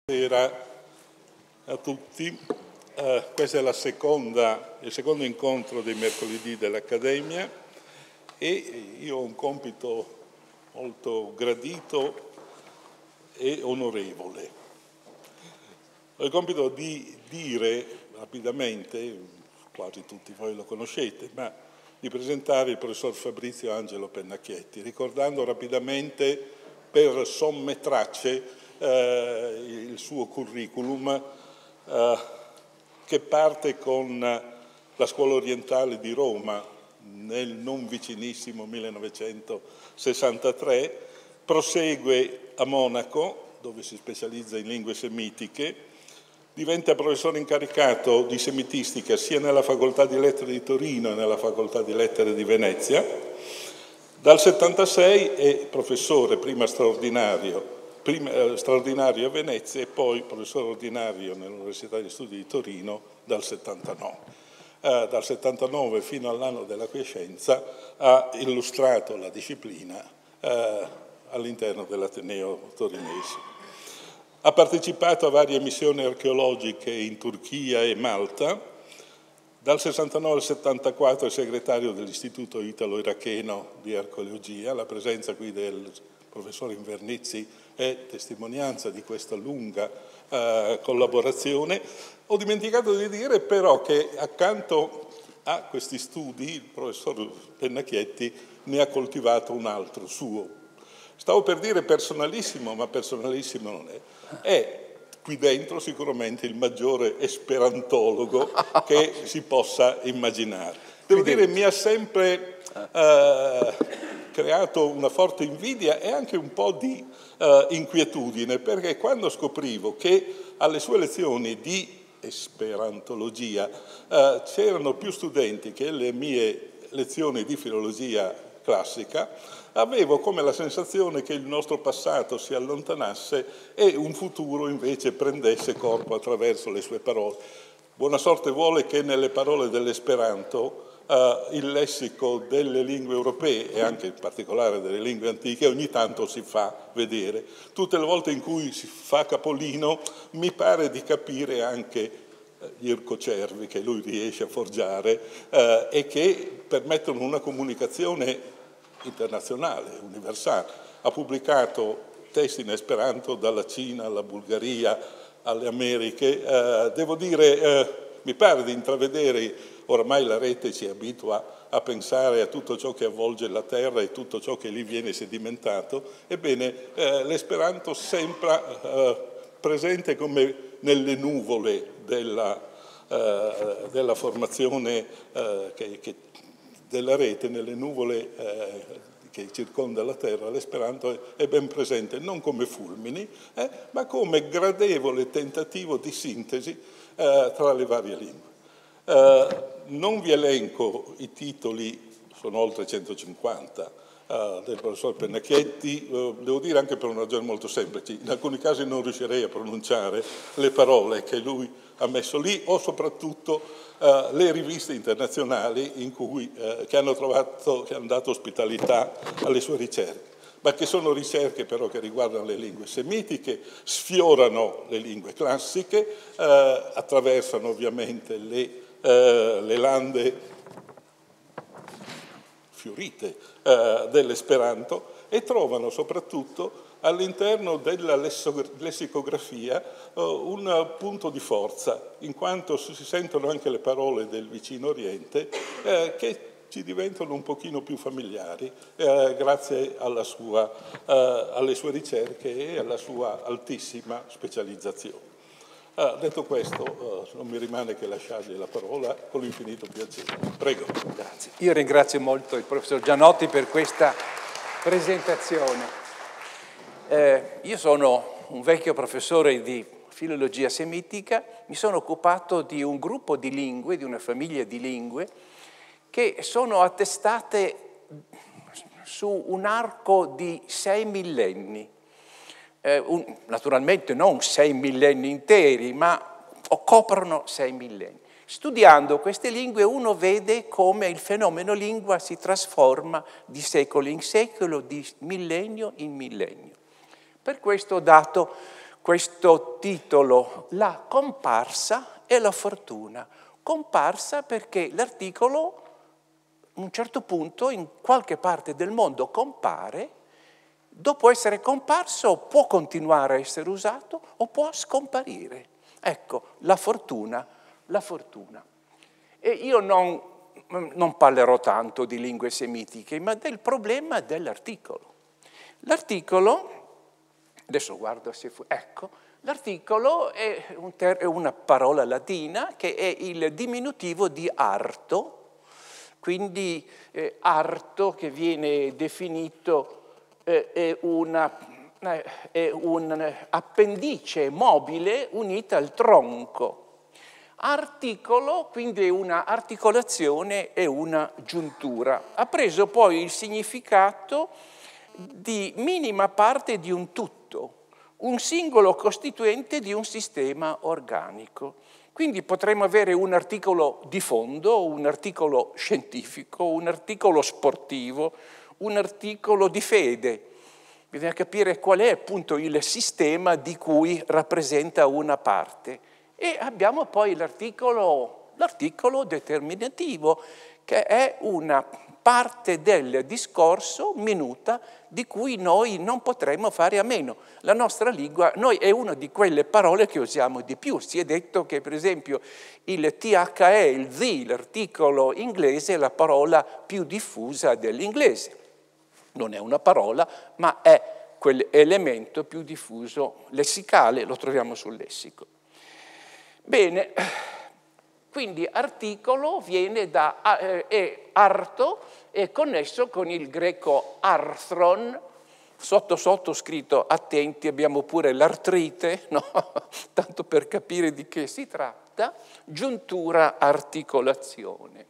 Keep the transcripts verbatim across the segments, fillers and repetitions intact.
Buonasera a tutti. Uh, questo è la seconda, il secondo incontro dei mercoledì dell'Accademia e io ho un compito molto gradito e onorevole. Ho il compito di dire rapidamente, quasi tutti voi lo conoscete, ma di presentare il professor Fabrizio Angelo Pennacchietti, ricordando rapidamente per somme tracce eh, il suo curriculum eh, che parte con la Scuola Orientale di Roma nel non vicinissimo millenovecentosessantatré, prosegue a Monaco, dove si specializza in lingue semitiche, diventa professore incaricato di semitistica sia nella Facoltà di Lettere di Torino che nella Facoltà di Lettere di Venezia. Dal settantasei è professore, prima straordinario, prima, eh, straordinario a Venezia e poi professore ordinario nell'Università di Studi di Torino dal settantanove. Eh, dal settantanove fino all'anno della quiescenza ha illustrato la disciplina eh, all'interno dell'Ateneo torinese. Ha partecipato a varie missioni archeologiche in Turchia e Malta. Dal sessantanove al settantaquattro è segretario dell'Istituto Italo-Iracheno di Archeologia. La presenza qui del professor Invernizzi è testimonianza di questa lunga eh, collaborazione. Ho dimenticato di dire però che accanto a questi studi il professor Pennacchietti ne ha coltivato un altro suo. Stavo per dire personalissimo, ma personalissimo non è. È qui dentro sicuramente il maggiore esperantologo che si possa immaginare. Devo dire, mi ha sempre eh, creato una forte invidia e anche un po' di eh, inquietudine, perché quando scoprivo che alle sue lezioni di esperantologia eh, c'erano più studenti che alle mie lezioni di filologia classica, avevo come la sensazione che il nostro passato si allontanasse e un futuro invece prendesse corpo attraverso le sue parole. Buona sorte vuole che nelle parole dell'Esperanto eh, il lessico delle lingue europee e anche in particolare delle lingue antiche ogni tanto si fa vedere. Tutte le volte in cui si fa capolino mi pare di capire anche gli ircocervi che lui riesce a forgiare eh, e che permettono una comunicazione internazionale, universale. Ha pubblicato testi in esperanto dalla Cina alla Bulgaria alle Americhe. Eh, devo dire, eh, mi pare di intravedere, oramai la rete ci abitua a pensare a tutto ciò che avvolge la terra e tutto ciò che lì viene sedimentato. Ebbene, eh, l'esperanto sembra eh, presente come nelle nuvole della, eh, della formazione eh, che, che della rete, nelle nuvole eh, che circonda la Terra. L'esperanto è ben presente non come fulmini, eh, ma come gradevole tentativo di sintesi eh, tra le varie lingue. Eh, non vi elenco i titoli, sono oltre centocinquanta, eh, del professor Pennacchietti, eh, devo dire anche per una ragione molto semplice. In alcuni casi non riuscirei a pronunciare le parole che lui ha messo lì o soprattutto Uh, le riviste internazionali in cui, uh, che hanno trovato, che hanno dato ospitalità alle sue ricerche, ma che sono ricerche però che riguardano le lingue semitiche, sfiorano le lingue classiche, uh, attraversano ovviamente le, uh, le lande fiorite uh, dell'Esperanto e trovano soprattutto all'interno della lessicografia uh, un punto di forza, in quanto si sentono anche le parole del vicino Oriente eh, che ci diventano un pochino più familiari eh, grazie alla sua, eh, alle sue ricerche e alla sua altissima specializzazione. Ah, detto questo, uh, non mi rimane che lasciargli la parola con l'infinito piacere. Prego. Grazie. Io ringrazio molto il professor Gianotti per questa presentazione. Eh, io sono un vecchio professore di filologia semitica, mi sono occupato di un gruppo di lingue, di una famiglia di lingue, che sono attestate su un arco di sei millenni. Eh, un, naturalmente non sei millenni interi, ma coprono sei millenni. Studiando queste lingue uno vede come il fenomeno lingua si trasforma di secolo in secolo, di millennio in millennio. Per questo ho dato questo titolo, La comparsa e la fortuna. Comparsa perché l'articolo a un certo punto in qualche parte del mondo compare, dopo essere comparso può continuare a essere usato o può scomparire. Ecco, la fortuna, la fortuna. E io non, non parlerò tanto di lingue semitiche, ma del problema dell'articolo. L'articolo, adesso guardo se fu, ecco, l'articolo è, un ter- è una parola latina che è il diminutivo di arto, quindi eh, arto che viene definito eh, è, una, eh, è un appendice mobile unita al tronco. Articolo, quindi è una articolazione e una giuntura. Ha preso poi il significato di minima parte di un tutto, un singolo costituente di un sistema organico. Quindi potremmo avere un articolo di fondo, un articolo scientifico, un articolo sportivo, un articolo di fede. Bisogna capire qual è appunto il sistema di cui rappresenta una parte. E abbiamo poi l'articolo, l'articolo determinativo, che è una parte del discorso minuta di cui noi non potremmo fare a meno. La nostra lingua, noi è una di quelle parole che usiamo di più. Si è detto che per esempio il T H E, il the, l'articolo inglese, è la parola più diffusa dell'inglese. Non è una parola, ma è quell'elemento più diffuso lessicale, lo troviamo sul lessico. Bene, quindi articolo viene da, eh, è arto, è connesso con il greco arthron, sotto sotto scritto, attenti, abbiamo pure l'artrite, no? Tanto per capire di che si tratta, giuntura, articolazione.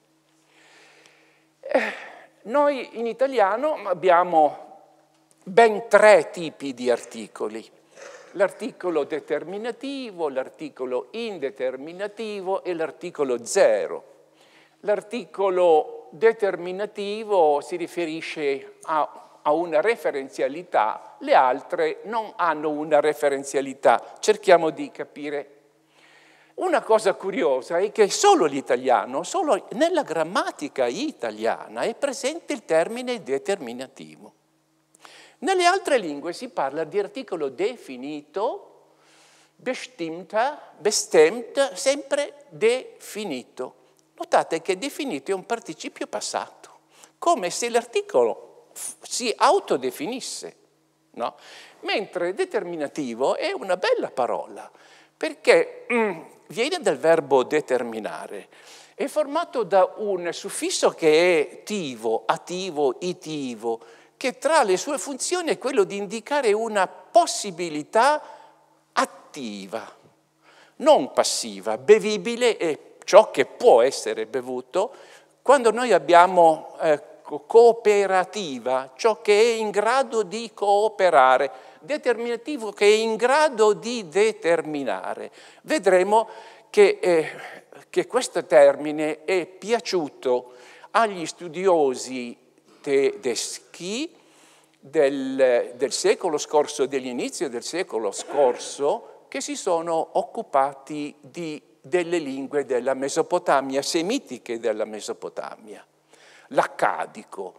Eh, noi in italiano abbiamo ben tre tipi di articoli. L'articolo determinativo, l'articolo indeterminativo e l'articolo zero. L'articolo determinativo si riferisce a, a una referenzialità, le altre non hanno una referenzialità. Cerchiamo di capire. Una cosa curiosa è che solo l'italiano, solo nella grammatica italiana è presente il termine determinativo. Nelle altre lingue si parla di articolo definito, bestimmter, bestemmt, sempre definito. Notate che definito è un participio passato, come se l'articolo si autodefinisse, no? Mentre determinativo è una bella parola, perché mm, viene dal verbo determinare, è formato da un suffisso che è tivo, attivo, itivo, che tra le sue funzioni è quello di indicare una possibilità attiva, non passiva. Bevibile è ciò che può essere bevuto quando noi abbiamo eh, cooperativa, ciò che è in grado di cooperare, determinativo che è in grado di determinare. Vedremo che, eh, che questo termine è piaciuto agli studiosi tedeschi del, del secolo scorso, dell'inizio del secolo scorso, che si sono occupati di, delle lingue della Mesopotamia, semitiche della Mesopotamia, l'accadico,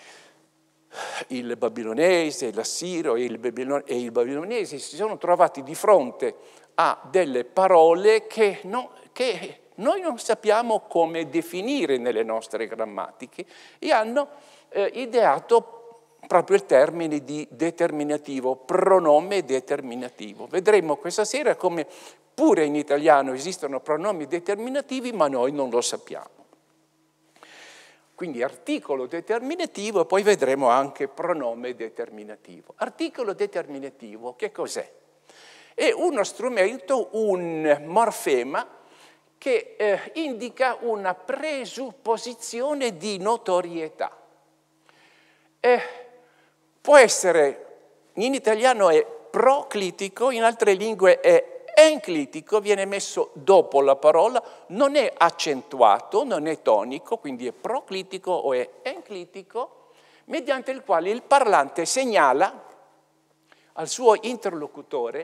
il babilonese, l'assiro e il, babilon- e il babilonese si sono trovati di fronte a delle parole che, no, che noi non sappiamo come definire nelle nostre grammatiche e hanno eh, ideato proprio il termine di determinativo, pronome determinativo. Vedremo questa sera come pure in italiano esistono pronomi determinativi, ma noi non lo sappiamo. Quindi articolo determinativo e poi vedremo anche pronome determinativo. Articolo determinativo, che cos'è? È uno strumento, un morfema, che eh, indica una presupposizione di notorietà. Eh, può essere, in italiano è proclitico, in altre lingue è enclitico, viene messo dopo la parola, non è accentuato, non è tonico, quindi è proclitico o è enclitico, mediante il quale il parlante segnala al suo interlocutore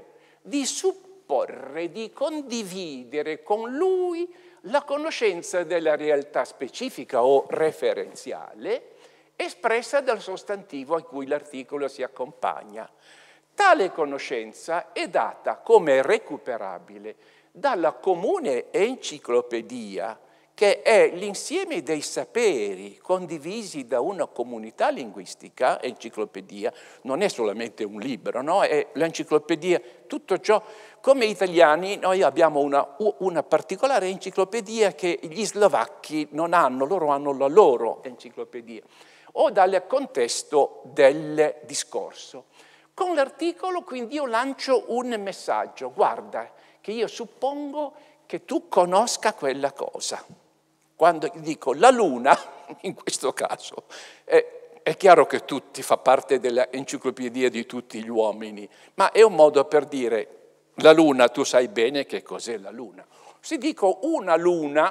di supporre, di condividere con lui la conoscenza della realtà specifica o referenziale espressa dal sostantivo a cui l'articolo si accompagna. Tale conoscenza è data come recuperabile dalla comune enciclopedia, che è l'insieme dei saperi condivisi da una comunità linguistica. Enciclopedia non è solamente un libro, no? È l'enciclopedia, tutto ciò. Come italiani noi abbiamo una, una particolare enciclopedia che gli slovacchi non hanno, loro hanno la loro enciclopedia, o dal contesto del discorso. Con l'articolo quindi io lancio un messaggio: guarda che io suppongo che tu conosca quella cosa. Quando dico la luna, in questo caso, è, è chiaro che tutti fa parte dell'enciclopedia di tutti gli uomini, ma è un modo per dire la luna, tu sai bene che cos'è la luna. Se dico una luna,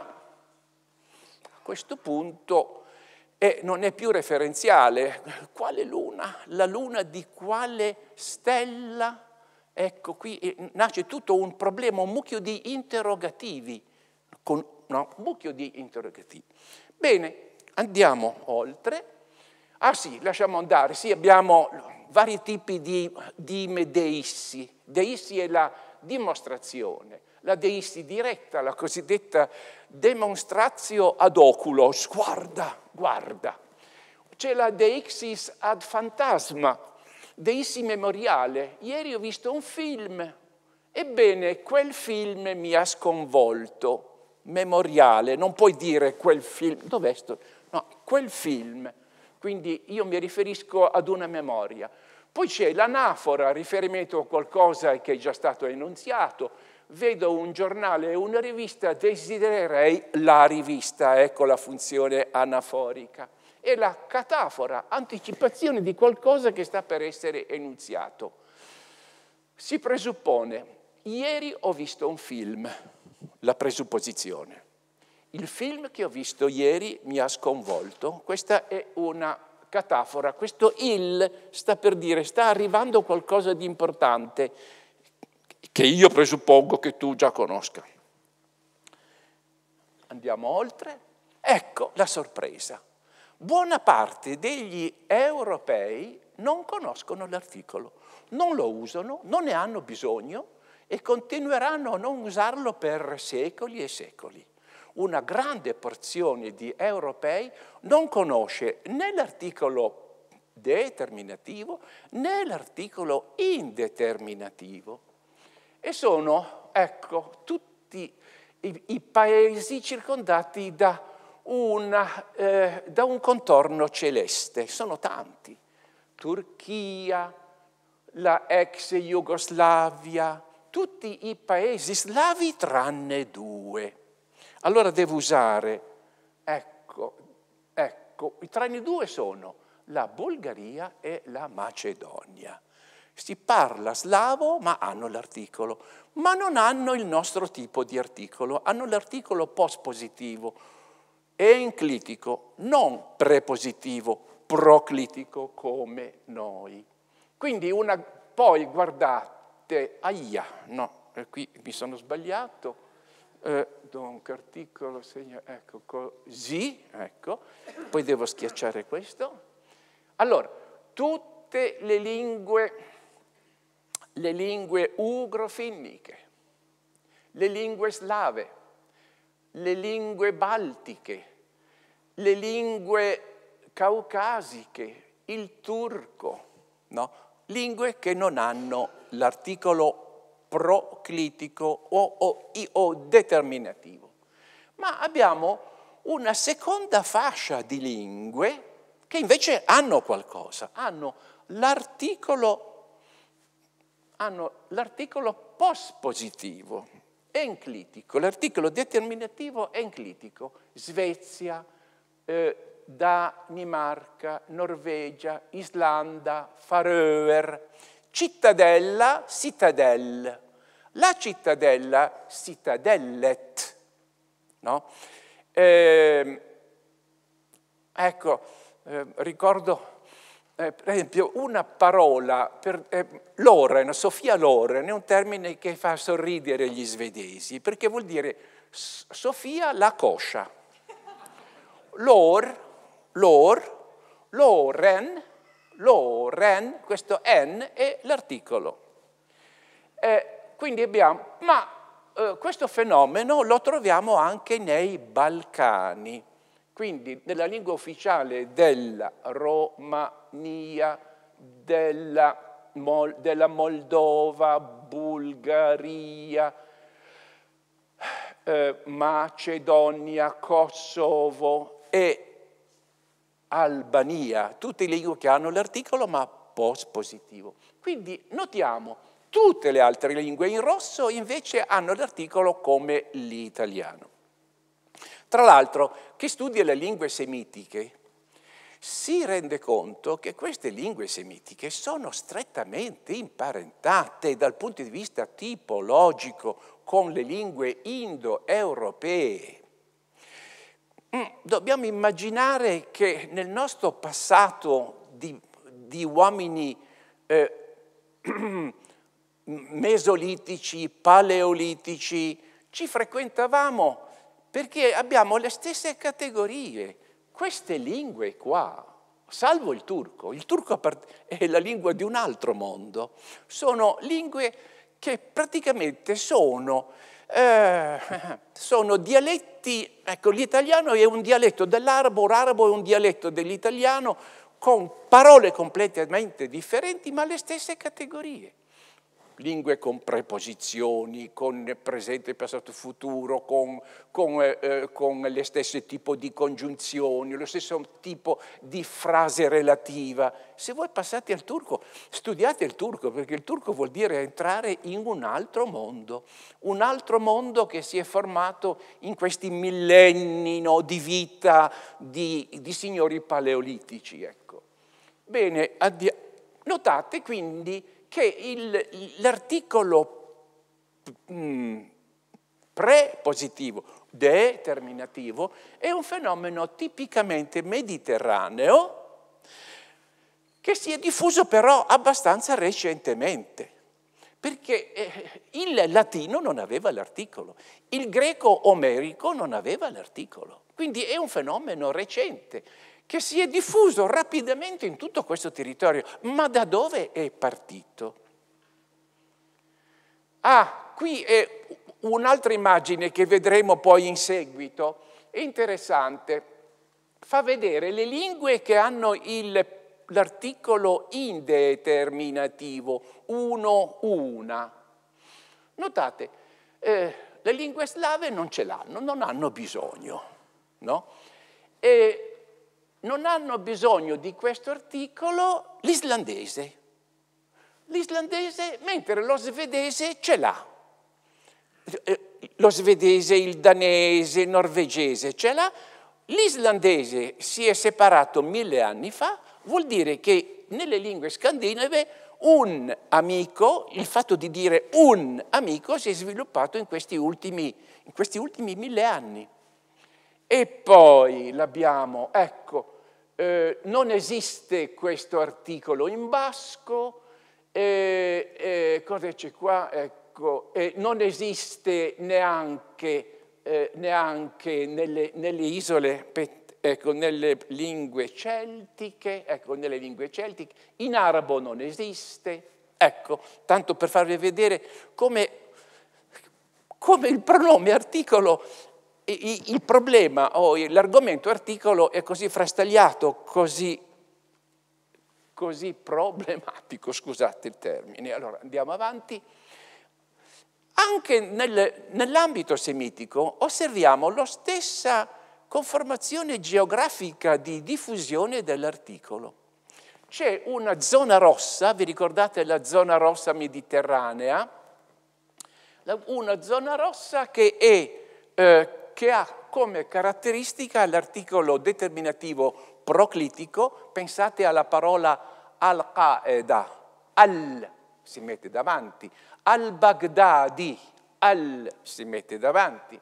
a questo punto e non è più referenziale. Quale luna? La luna di quale stella? Ecco, qui nasce tutto un problema, un mucchio di interrogativi, con, no, un mucchio di interrogativi. Bene, andiamo oltre. Ah sì, lasciamo andare, sì, abbiamo vari tipi di, di deissi. Deissi è la dimostrazione, la deissi diretta, la cosiddetta demonstratio ad oculos, guarda, guarda. C'è la deixis ad fantasma, deissi memoriale. Ieri ho visto un film, ebbene quel film mi ha sconvolto. Memoriale, non puoi dire quel film, dov'è sto? No, quel film, quindi io mi riferisco ad una memoria. Poi c'è l'anafora, riferimento a qualcosa che è già stato enunziato. Vedo un giornale e una rivista, desidererei la rivista, ecco la funzione anaforica. E la catafora, anticipazione di qualcosa che sta per essere enunziato. Si presuppone, ieri ho visto un film, la presupposizione. Il film che ho visto ieri mi ha sconvolto, questa è una catafora, questo il sta per dire, sta arrivando qualcosa di importante, che io presuppongo che tu già conosca. Andiamo oltre. Ecco la sorpresa. Buona parte degli europei non conoscono l'articolo, non lo usano, non ne hanno bisogno e continueranno a non usarlo per secoli e secoli. Una grande porzione di europei non conosce né l'articolo determinativo né l'articolo indeterminativo. E sono, ecco, tutti i, i paesi circondati da, una, eh, da un contorno celeste. Sono tanti. Turchia, la ex Jugoslavia, tutti i paesi slavi tranne due. Allora devo usare, ecco, ecco, i tranne due sono la Bulgaria e la Macedonia. Si parla slavo, ma hanno l'articolo, ma non hanno il nostro tipo di articolo, hanno l'articolo pospositivo, enclitico, non prepositivo, proclitico come noi. Quindi una, poi guardate, aia, no, qui mi sono sbagliato, eh, dunque articolo, segno, ecco, così, ecco, poi devo schiacciare questo. Allora, tutte le lingue... le lingue ugro-finniche, le lingue slave, le lingue baltiche, le lingue caucasiche, il turco, no? Lingue che non hanno l'articolo proclitico o, o, o determinativo. Ma abbiamo una seconda fascia di lingue che invece hanno qualcosa, hanno l'articolo hanno l'articolo pospositivo, enclitico, l'articolo determinativo enclitico, Svezia, eh, Danimarca, Norvegia, Islanda, Faroe, cittadella, citadelle, la cittadella, citadellet, no? Eh, ecco, eh, ricordo eh, per esempio, una parola, per, eh, Loren, Sofia Loren, è un termine che fa sorridere gli svedesi, perché vuol dire Sofia la coscia. Lor, lor, loren, loren, questo N è l'articolo. Eh, quindi abbiamo, ma eh, questo fenomeno lo troviamo anche nei Balcani, quindi nella lingua ufficiale della Romania, della, Mol, della Moldova, Bulgaria, eh, Macedonia, Kosovo e Albania, tutte le lingue che hanno l'articolo ma post-positivo. Quindi notiamo, tutte le altre lingue in rosso invece hanno l'articolo come l'italiano. Tra l'altro, chi studia le lingue semitiche si rende conto che queste lingue semitiche sono strettamente imparentate dal punto di vista tipologico con le lingue indoeuropee. Dobbiamo immaginare che nel nostro passato di, di uomini eh, mesolitici, paleolitici, ci frequentavamo perché abbiamo le stesse categorie. Queste lingue qua, salvo il turco, il turco è la lingua di un altro mondo, sono lingue che praticamente sono, eh, sono dialetti, ecco, l'italiano è un dialetto dell'arabo, l'arabo è un dialetto dell'italiano, con parole completamente differenti, ma le stesse categorie. Lingue con preposizioni, con presente, passato, futuro, con, con, eh, con le stesse tipo di congiunzioni, lo stesso tipo di frase relativa. Se voi passate al turco, studiate il turco, perché il turco vuol dire entrare in un altro mondo, un altro mondo che si è formato in questi millenni, no, di vita di, di signori paleolitici. Ecco. Bene, notate quindi che l'articolo prepositivo, determinativo, è un fenomeno tipicamente mediterraneo che si è diffuso però abbastanza recentemente, perché il latino non aveva l'articolo, il greco omerico non aveva l'articolo, quindi è un fenomeno recente che si è diffuso rapidamente in tutto questo territorio. Ma da dove è partito? Ah, qui è un'altra immagine che vedremo poi in seguito, è interessante, fa vedere le lingue che hanno l'articolo indeterminativo, uno, una. Notate, eh, le lingue slave non ce l'hanno, non hanno bisogno, no? E non hanno bisogno di questo articolo l'islandese. L'islandese, mentre lo svedese ce l'ha. Lo svedese, il danese, il norvegese ce l'ha. L'islandese si è separato mille anni fa, vuol dire che nelle lingue scandinave un amico, il fatto di dire un amico si è sviluppato in questi ultimi, in questi ultimi mille anni. E poi l'abbiamo, ecco, Eh, non esiste questo articolo in basco, eh, eh, cosa c'è qua? Ecco, eh, non esiste neanche, eh, neanche nelle, nelle isole, ecco, nelle lingue celtiche, ecco, nelle lingue celtiche, in arabo non esiste, ecco, tanto per farvi vedere come, come il pronome articolo. Il problema o l'argomento articolo è così frastagliato, così, così problematico, scusate il termine. Allora andiamo avanti. Anche nel, nell'ambito semitico osserviamo la stessa conformazione geografica di diffusione dell'articolo. C'è una zona rossa, vi ricordate la zona rossa mediterranea? Una zona rossa che è eh, che ha come caratteristica l'articolo determinativo proclitico, pensate alla parola al-Qaeda, al si mette davanti, al-Baghdadi, al si mette davanti,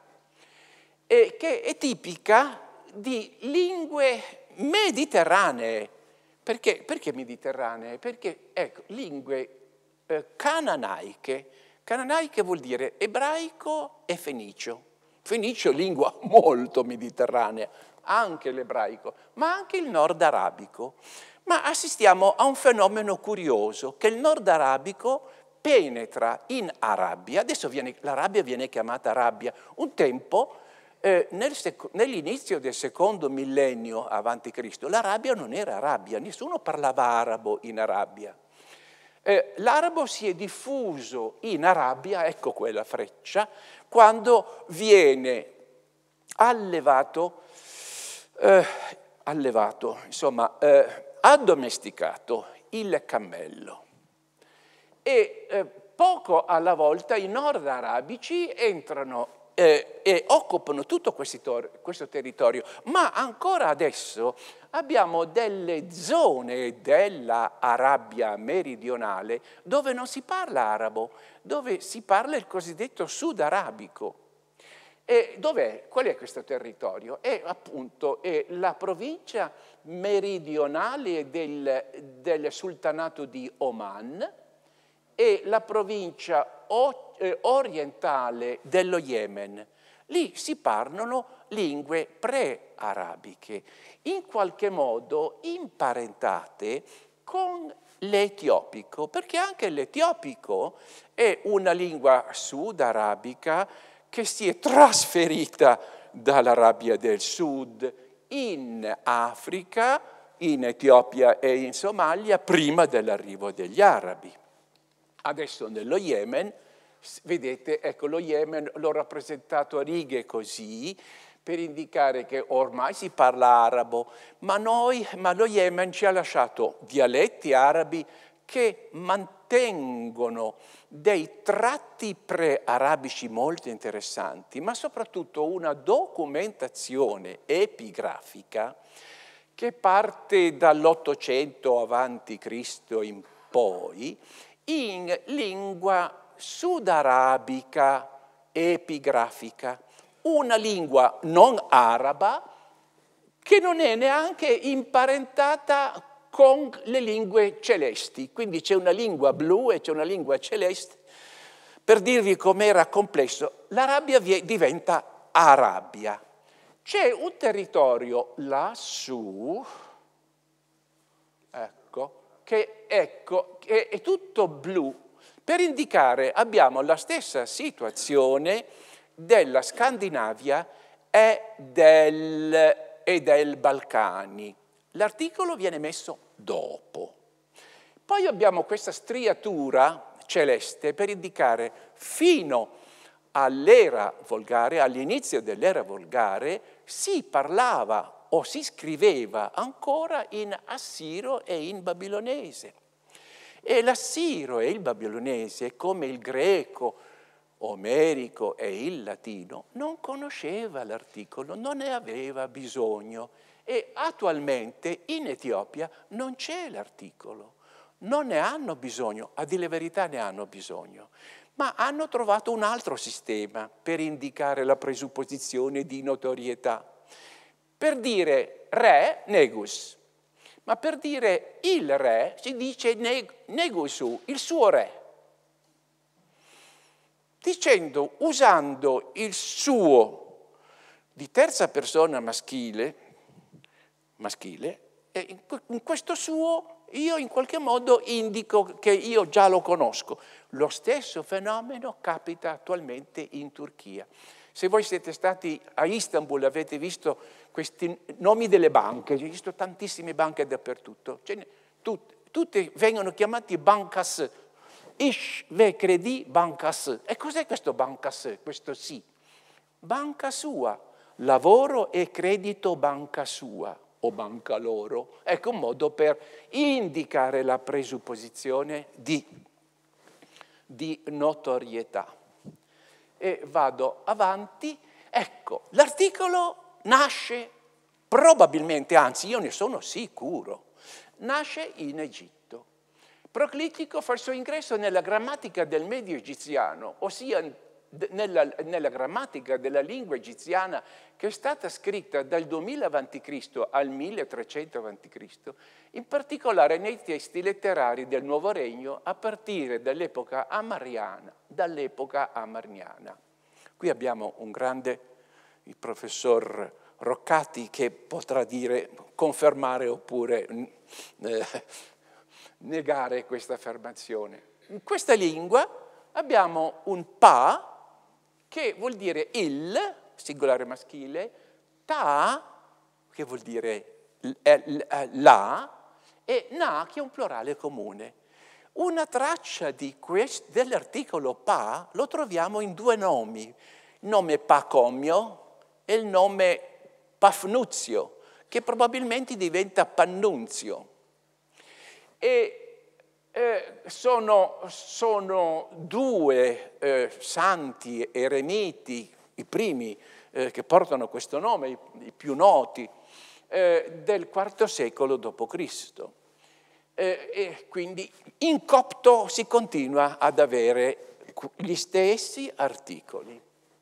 e che è tipica di lingue mediterranee, Perché, perché mediterranee? Perché, ecco, lingue eh, cananaiche. Cananaiche vuol dire ebraico e fenicio. Fenicio è lingua molto mediterranea, anche l'ebraico, ma anche il nord arabico. Ma assistiamo a un fenomeno curioso, che il nord arabico penetra in Arabia. Adesso viene, l'Arabia viene chiamata Arabia. Un tempo, eh, nel nell'inizio del secondo millennio avanti Cristo, l'Arabia non era Arabia, nessuno parlava arabo in Arabia. Eh, l'arabo si è diffuso in Arabia, ecco quella freccia, quando viene allevato, eh, allevato, insomma, eh, addomesticato il cammello. E eh, poco alla volta i nord arabici entrano eh, e occupano tutto questo, questo territorio, ma ancora adesso abbiamo delle zone della Arabia meridionale dove non si parla arabo, dove si parla il cosiddetto sud arabico. E dov'è? Qual è questo territorio? È appunto è la provincia meridionale del, del sultanato di Oman e la provincia o, eh, orientale dello Yemen. Lì si parlano lingue pre-arabiche, in qualche modo imparentate con l'etiopico, perché anche l'etiopico è una lingua sud-arabica che si è trasferita dall'Arabia del Sud in Africa, in Etiopia e in Somalia prima dell'arrivo degli arabi. Adesso nello Yemen, vedete, ecco, lo Yemen l'ho rappresentato a righe così, per indicare che ormai si parla arabo, ma, noi, ma lo Yemen ci ha lasciato dialetti arabi che mantengono dei tratti pre-arabici molto interessanti, ma soprattutto una documentazione epigrafica che parte dall'Ottocento avanti Cristo in poi, in lingua sudarabica epigrafica, una lingua non araba che non è neanche imparentata con le lingue celesti. Quindi c'è una lingua blu e c'è una lingua celeste. Per dirvi com'era complesso, l'Arabia diventa Arabia. C'è un territorio lassù, ecco, che, ecco, che è tutto blu, per indicare abbiamo la stessa situazione della Scandinavia e del, e del Balcani. L'articolo viene messo dopo. Poi abbiamo questa striatura celeste per indicare fino all'era volgare, all'inizio dell'era volgare, si parlava o si scriveva ancora in assiro e in babilonese. E l'assiro e il babilonese, come il greco, omerico e il latino, non conosceva l'articolo, non ne aveva bisogno. E attualmente in Etiopia non c'è l'articolo, non ne hanno bisogno, a dire la verità ne hanno bisogno, ma hanno trovato un altro sistema per indicare la presupposizione di notorietà. Per dire re, negus, ma per dire il re si dice negusu, il suo re. Dicendo, usando il suo di terza persona maschile, maschile, e in questo suo io in qualche modo indico che io già lo conosco. Lo stesso fenomeno capita attualmente in Turchia. Se voi siete stati a Istanbul avete visto questi nomi delle banche, ho visto tantissime banche dappertutto, cioè, tut, tutte vengono chiamate bankas, ish ve credi bankas. E cos'è questo bankas, questo sì? Banca sua, lavoro e credito banca sua o banca loro. Ecco un modo per indicare la presupposizione di, di notorietà. E vado avanti. Ecco, l'articolo nasce probabilmente, anzi io ne sono sicuro, nasce in Egitto. Proclitico fa il suo ingresso nella grammatica del medio egiziano, ossia nella, nella grammatica della lingua egiziana che è stata scritta dal duemila avanti Cristo al milletrecento avanti Cristo, in particolare nei testi letterari del Nuovo Regno a partire dall'epoca amariana, dall'epoca amarniana. Qui abbiamo un grande, il professor Roccati, che potrà dire, confermare oppure eh, negare questa affermazione. In questa lingua abbiamo un pa, che vuol dire il, singolare maschile, ta, che vuol dire la, e na, che è un plurale comune. Una traccia di dell'articolo pa lo troviamo in due nomi, il nome Pacomio e il nome Pafnuzio, che probabilmente diventa Pannunzio. E Eh, sono, sono due eh, santi eremiti, i primi eh, che portano questo nome, i, i più noti, eh, del quarto secolo dopo Cristo. Eh, e quindi in copto si continua ad avere gli stessi articoli.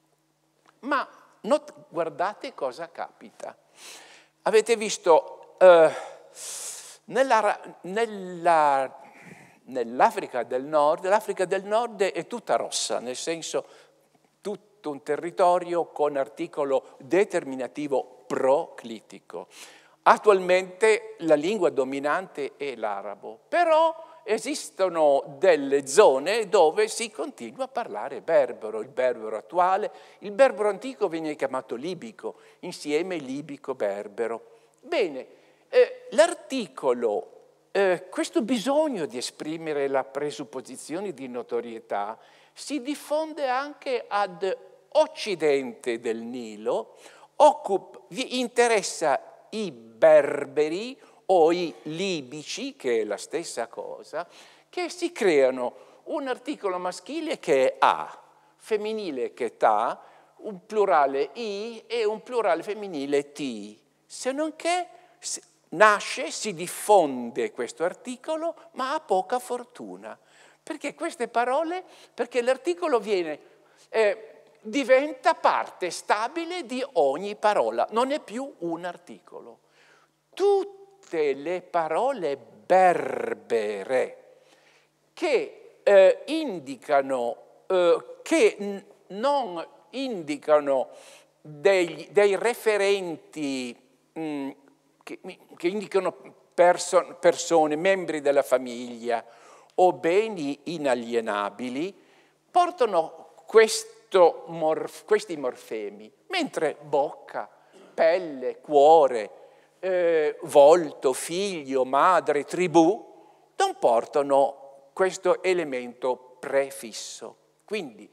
Ma not, guardate cosa capita. Avete visto eh, nella... nella Nell'Africa del Nord, l'Africa del Nord è tutta rossa, nel senso tutto un territorio con articolo determinativo proclitico. Attualmente la lingua dominante è l'arabo, però esistono delle zone dove si continua a parlare berbero, il berbero attuale, il berbero antico viene chiamato libico, insieme libico-berbero. Bene, eh, l'articolo Eh, questo bisogno di esprimere la presupposizione di notorietà si diffonde anche ad occidente del Nilo, occup- vi interessa i berberi o i libici, che è la stessa cosa, che si creano un articolo maschile che è a, femminile che è ta, un plurale i e un plurale femminile ti, se non che nasce, si diffonde questo articolo, ma ha poca fortuna. Perché queste parole? Perché l'articolo viene, eh, diventa parte stabile di ogni parola, non è più un articolo. Tutte le parole berbere che eh, indicano, eh, che n- non indicano degli, dei referenti mh, Che, che indicano perso, persone, membri della famiglia o beni inalienabili, portano questo morf, questi morfemi, mentre bocca, pelle, cuore, eh, volto, figlio, madre, tribù, non portano questo elemento prefisso. Quindi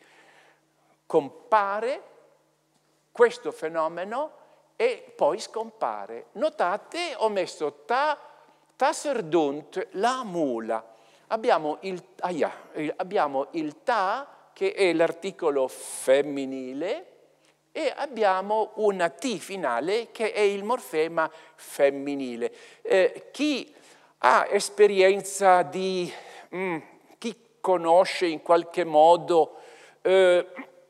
compare questo fenomeno e poi scompare. Notate, ho messo ta, taserdunt, la mula. Abbiamo il, ah, yeah, abbiamo il ta, che è l'articolo femminile, e abbiamo una T finale, che è il morfema femminile. Eh, chi ha esperienza di, mm, chi conosce in qualche modo eh,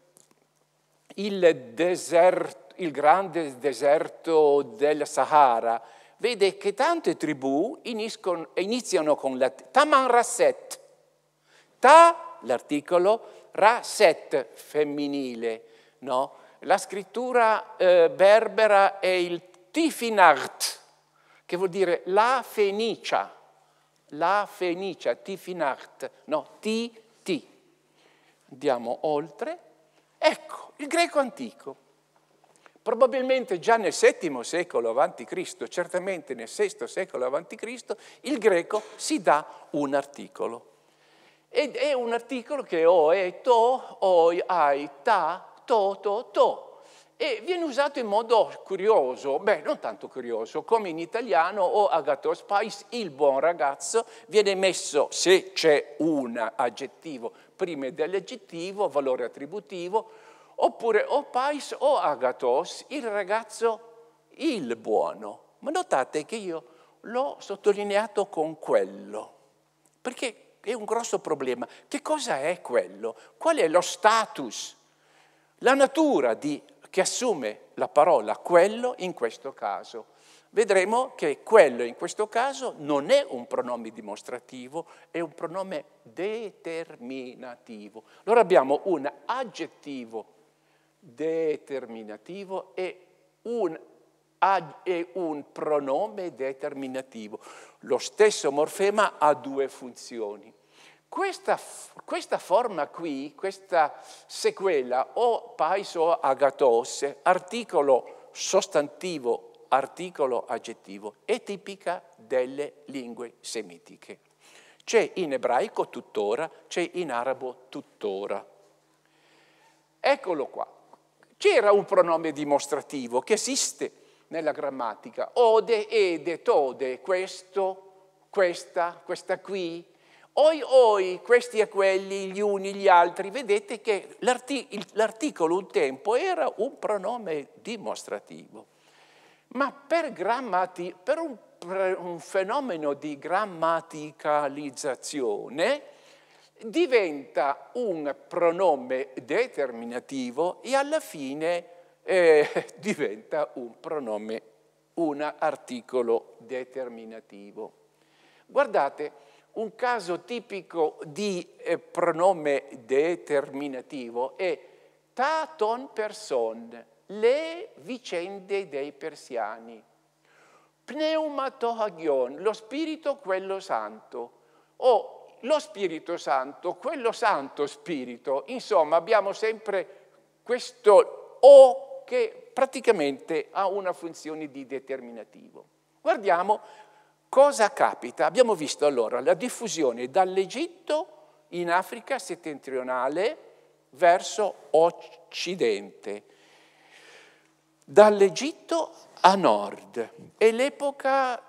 il deserto, il grande deserto del Sahara, vede che tante tribù iniziano con la Taman Rasset. Ta, l'articolo, Rasset, femminile. No? La scrittura eh, berbera è il Tifinart, che vuol dire la Fenicia. La Fenicia, Tifinart, no, ti, ti. Andiamo oltre. Ecco, il greco antico. Probabilmente già nel settimo secolo avanti Cristo, certamente nel sesto secolo avanti Cristo, il greco si dà un articolo. Ed è un articolo che o è to, o hai ta, to, to, to. E viene usato in modo curioso, beh, non tanto curioso, come in italiano o agathos pais, il buon ragazzo, viene messo, se c'è un aggettivo prima dell'aggettivo, valore attributivo, oppure o pais o agathos, il ragazzo, il buono. Ma notate che io l'ho sottolineato con quello, perché è un grosso problema. Che cosa è quello? Qual è lo status la natura di, che assume la parola quello in questo caso. Vedremo che quello in questo caso non è un pronome dimostrativo, è un pronome determinativo. Allora abbiamo un aggettivo determinativo e un, e un pronome determinativo. Lo stesso morfema ha due funzioni. Questa, questa forma qui, questa sequela, o pais o agatos, articolo sostantivo, articolo aggettivo, è tipica delle lingue semitiche. C'è in ebraico tuttora, c'è in arabo tuttora. Eccolo qua. C'era un pronome dimostrativo che esiste nella grammatica. Ode, ede, tode, questo, questa, questa qui. Oi, oi, questi e quelli, gli uni, gli altri. Vedete che l'articolo un tempo era un pronome dimostrativo. Ma per, grammati, per, un, per un fenomeno di grammaticalizzazione diventa un pronome determinativo e alla fine eh, diventa un pronome, un articolo determinativo. Guardate, un caso tipico di eh, pronome determinativo è ta ton person, le vicende dei persiani. Pneumatohagion, lo spirito, quello santo. O lo Spirito Santo, quello santo spirito. Insomma, abbiamo sempre questo o che praticamente ha una funzione di determinativo. Guardiamo cosa capita. Abbiamo visto allora la diffusione dall'Egitto in Africa settentrionale verso occidente. Dall'Egitto a nord, è l'epoca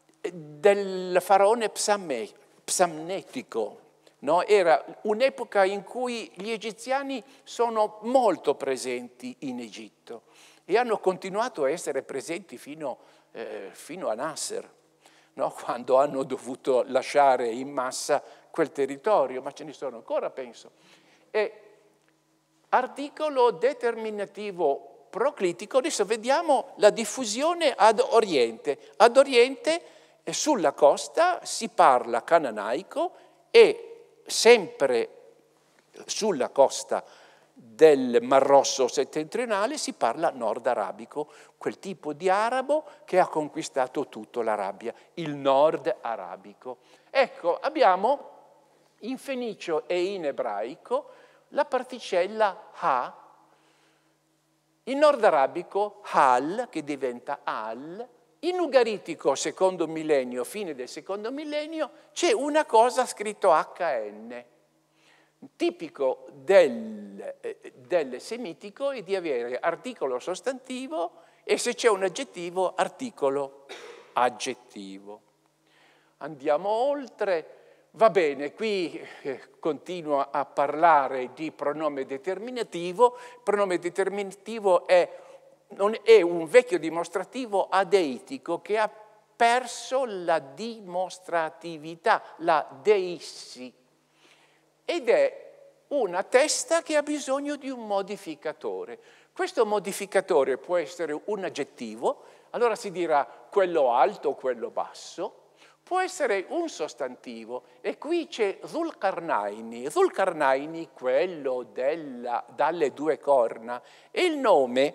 del faraone Psamme, psamnetico, no? Era un'epoca in cui gli egiziani sono molto presenti in Egitto e hanno continuato a essere presenti fino, eh, fino a Nasser, no? Quando hanno dovuto lasciare in massa quel territorio, ma ce ne sono ancora, penso. E articolo determinativo proclitico, adesso vediamo la diffusione ad oriente. Ad oriente, sulla costa, si parla cananaico e sempre sulla costa del Mar Rosso settentrionale si parla nord arabico, quel tipo di arabo che ha conquistato tutta l'Arabia, il nord arabico. Ecco, abbiamo in fenicio e in ebraico la particella ha. In nord arabico, hal, che diventa al. In ugaritico, secondo millennio, fine del secondo millennio, c'è una cosa scritto acca enne. Tipico del, del semitico è di avere articolo sostantivo e se c'è un aggettivo, articolo aggettivo. Andiamo oltre. Va bene, qui eh, continua a parlare di pronome determinativo. Il pronome determinativo è, non è un vecchio dimostrativo adeitico che ha perso la dimostratività, la deissi, ed è una testa che ha bisogno di un modificatore. Questo modificatore può essere un aggettivo, allora si dirà quello alto o quello basso. Può essere un sostantivo e qui c'è Zulkarnaini. Zulkarnaini, quello della, dalle due corna, è il nome,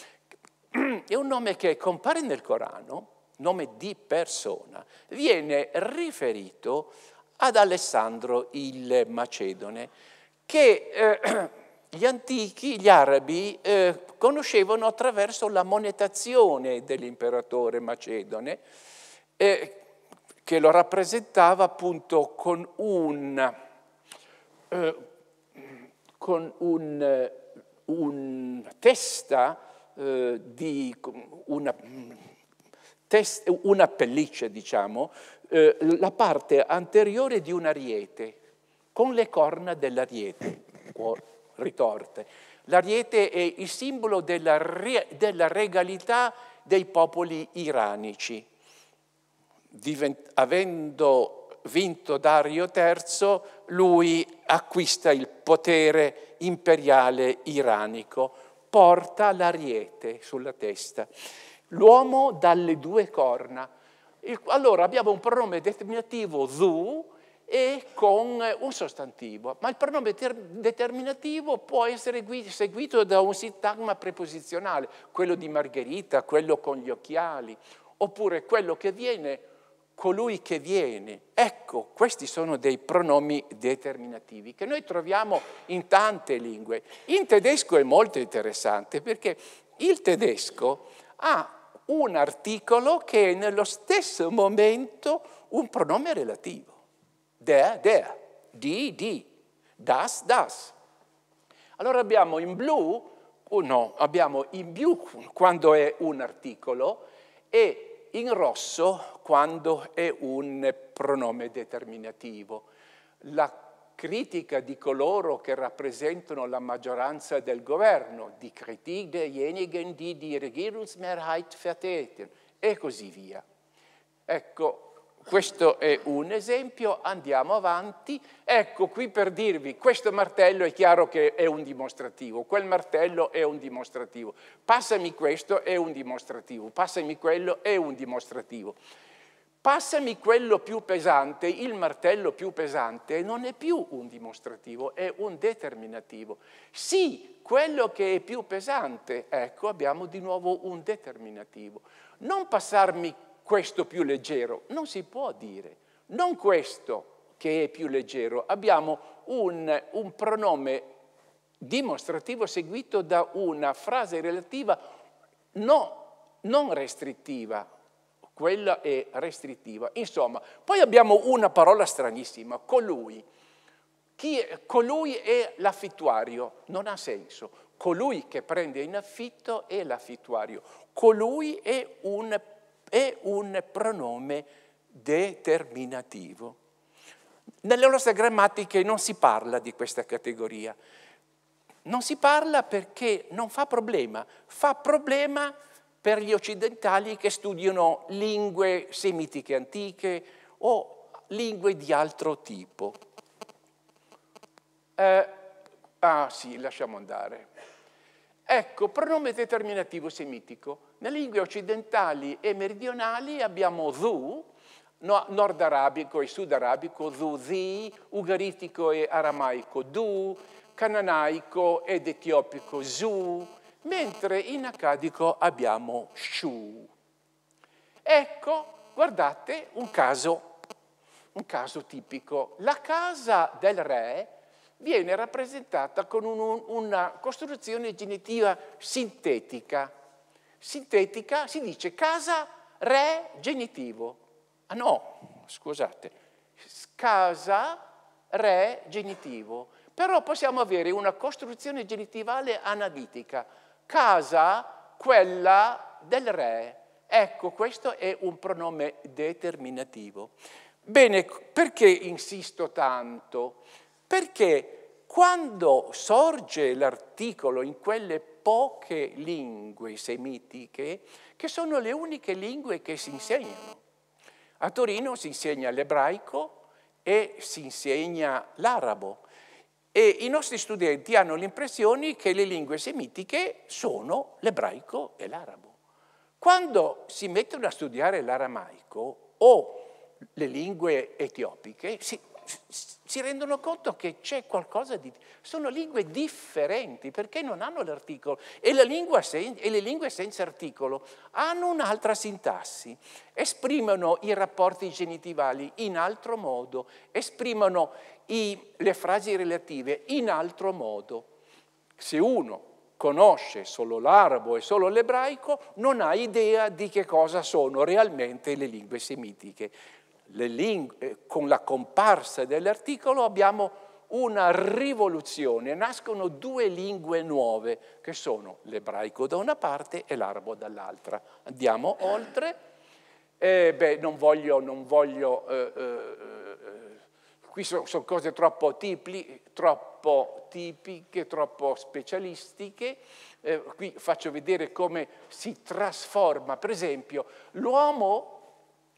è un nome che compare nel Corano, nome di persona, viene riferito ad Alessandro il Macedone, che eh, gli antichi, gli arabi, eh, conoscevano attraverso la monetazione dell'imperatore macedone, eh, che lo rappresentava appunto con un, eh, con un, un testa eh, di una, test, una pelliccia, diciamo, eh, la parte anteriore di un ariete, con le corna dell'ariete ritorte. L'ariete è il simbolo della, re, della regalità dei popoli iranici. Divent, avendo vinto Dario terzo, lui acquista il potere imperiale iranico, porta l'ariete sulla testa. L'uomo dalle due corna. Allora abbiamo un pronome determinativo zu e con un sostantivo, ma il pronome determinativo può essere seguito da un sintagma preposizionale, quello di Margherita, quello con gli occhiali, oppure quello che viene, colui che viene. Ecco, questi sono dei pronomi determinativi che noi troviamo in tante lingue. In tedesco è molto interessante perché il tedesco ha un articolo che è nello stesso momento un pronome relativo. Der, der, die, die, das, das. Allora abbiamo in blu, o no, abbiamo in blu quando è un articolo e in rosso quando è un pronome determinativo. La critica di coloro che rappresentano la maggioranza del governo, die Kritik derjenigen, die die Regierungsmehrheit vertreten, e così via. Ecco, questo è un esempio, andiamo avanti. Ecco qui per dirvi, questo martello è chiaro che è un dimostrativo, quel martello è un dimostrativo, passami questo è un dimostrativo, passami quello è un dimostrativo. Passami quello più pesante, il martello più pesante non è più un dimostrativo, è un determinativo. Sì, quello che è più pesante, ecco abbiamo di nuovo un determinativo. Non passarmi questo più leggero, non si può dire. Non questo che è più leggero, abbiamo un, un pronome dimostrativo seguito da una frase relativa no, non restrittiva. Quella è restrittiva. Insomma, poi abbiamo una parola stranissima, colui. Chi è? Colui è l'affittuario, non ha senso. Colui che prende in affitto è l'affittuario. Colui è un, è un pronome determinativo. Nelle nostre grammatiche non si parla di questa categoria. Non si parla perché non fa problema. Fa problema per gli occidentali che studiano lingue semitiche antiche o lingue di altro tipo. Eh, ah sì, lasciamo andare. Ecco, pronome determinativo semitico. Nelle lingue occidentali e meridionali abbiamo zu, no, nord arabico e sud arabico, zu, zi, ugaritico e aramaico, du, cananaico ed etiopico, zu, mentre in accadico abbiamo shu. Ecco, guardate, un caso, un caso tipico. La casa del re viene rappresentata con un, una costruzione genitiva sintetica. Sintetica si dice casa, re, genitivo. Ah no, scusate, casa, re, genitivo. Però possiamo avere una costruzione genitivale analitica. Casa, quella del re. Ecco, questo è un pronome determinativo. Bene, perché insisto tanto? Perché quando sorge l'articolo in quelle poche lingue semitiche, che sono le uniche lingue che si insegnano. A Torino si insegna l'ebraico e si insegna l'arabo. E i nostri studenti hanno l'impressione che le lingue semitiche sono l'ebraico e l'arabo. Quando si mettono a studiare l'aramaico o le lingue etiopiche, si, si rendono conto che c'è qualcosa di... Sono lingue differenti perché non hanno l'articolo. E, la lingua sen, e le lingue senza articolo hanno un'altra sintassi. Esprimono i rapporti genitivali in altro modo, esprimono i, le frasi relative in altro modo. Se uno conosce solo l'arabo e solo l'ebraico, non ha idea di che cosa sono realmente le lingue semitiche. Le lingue, con la comparsa dell'articolo abbiamo una rivoluzione, nascono due lingue nuove che sono l'ebraico da una parte e l'arabo dall'altra. Andiamo oltre. Eh, beh, non voglio, non voglio eh, eh, qui sono, sono cose troppo, tipi, troppo tipiche, troppo specialistiche. Eh, qui faccio vedere come si trasforma, per esempio, l'uomo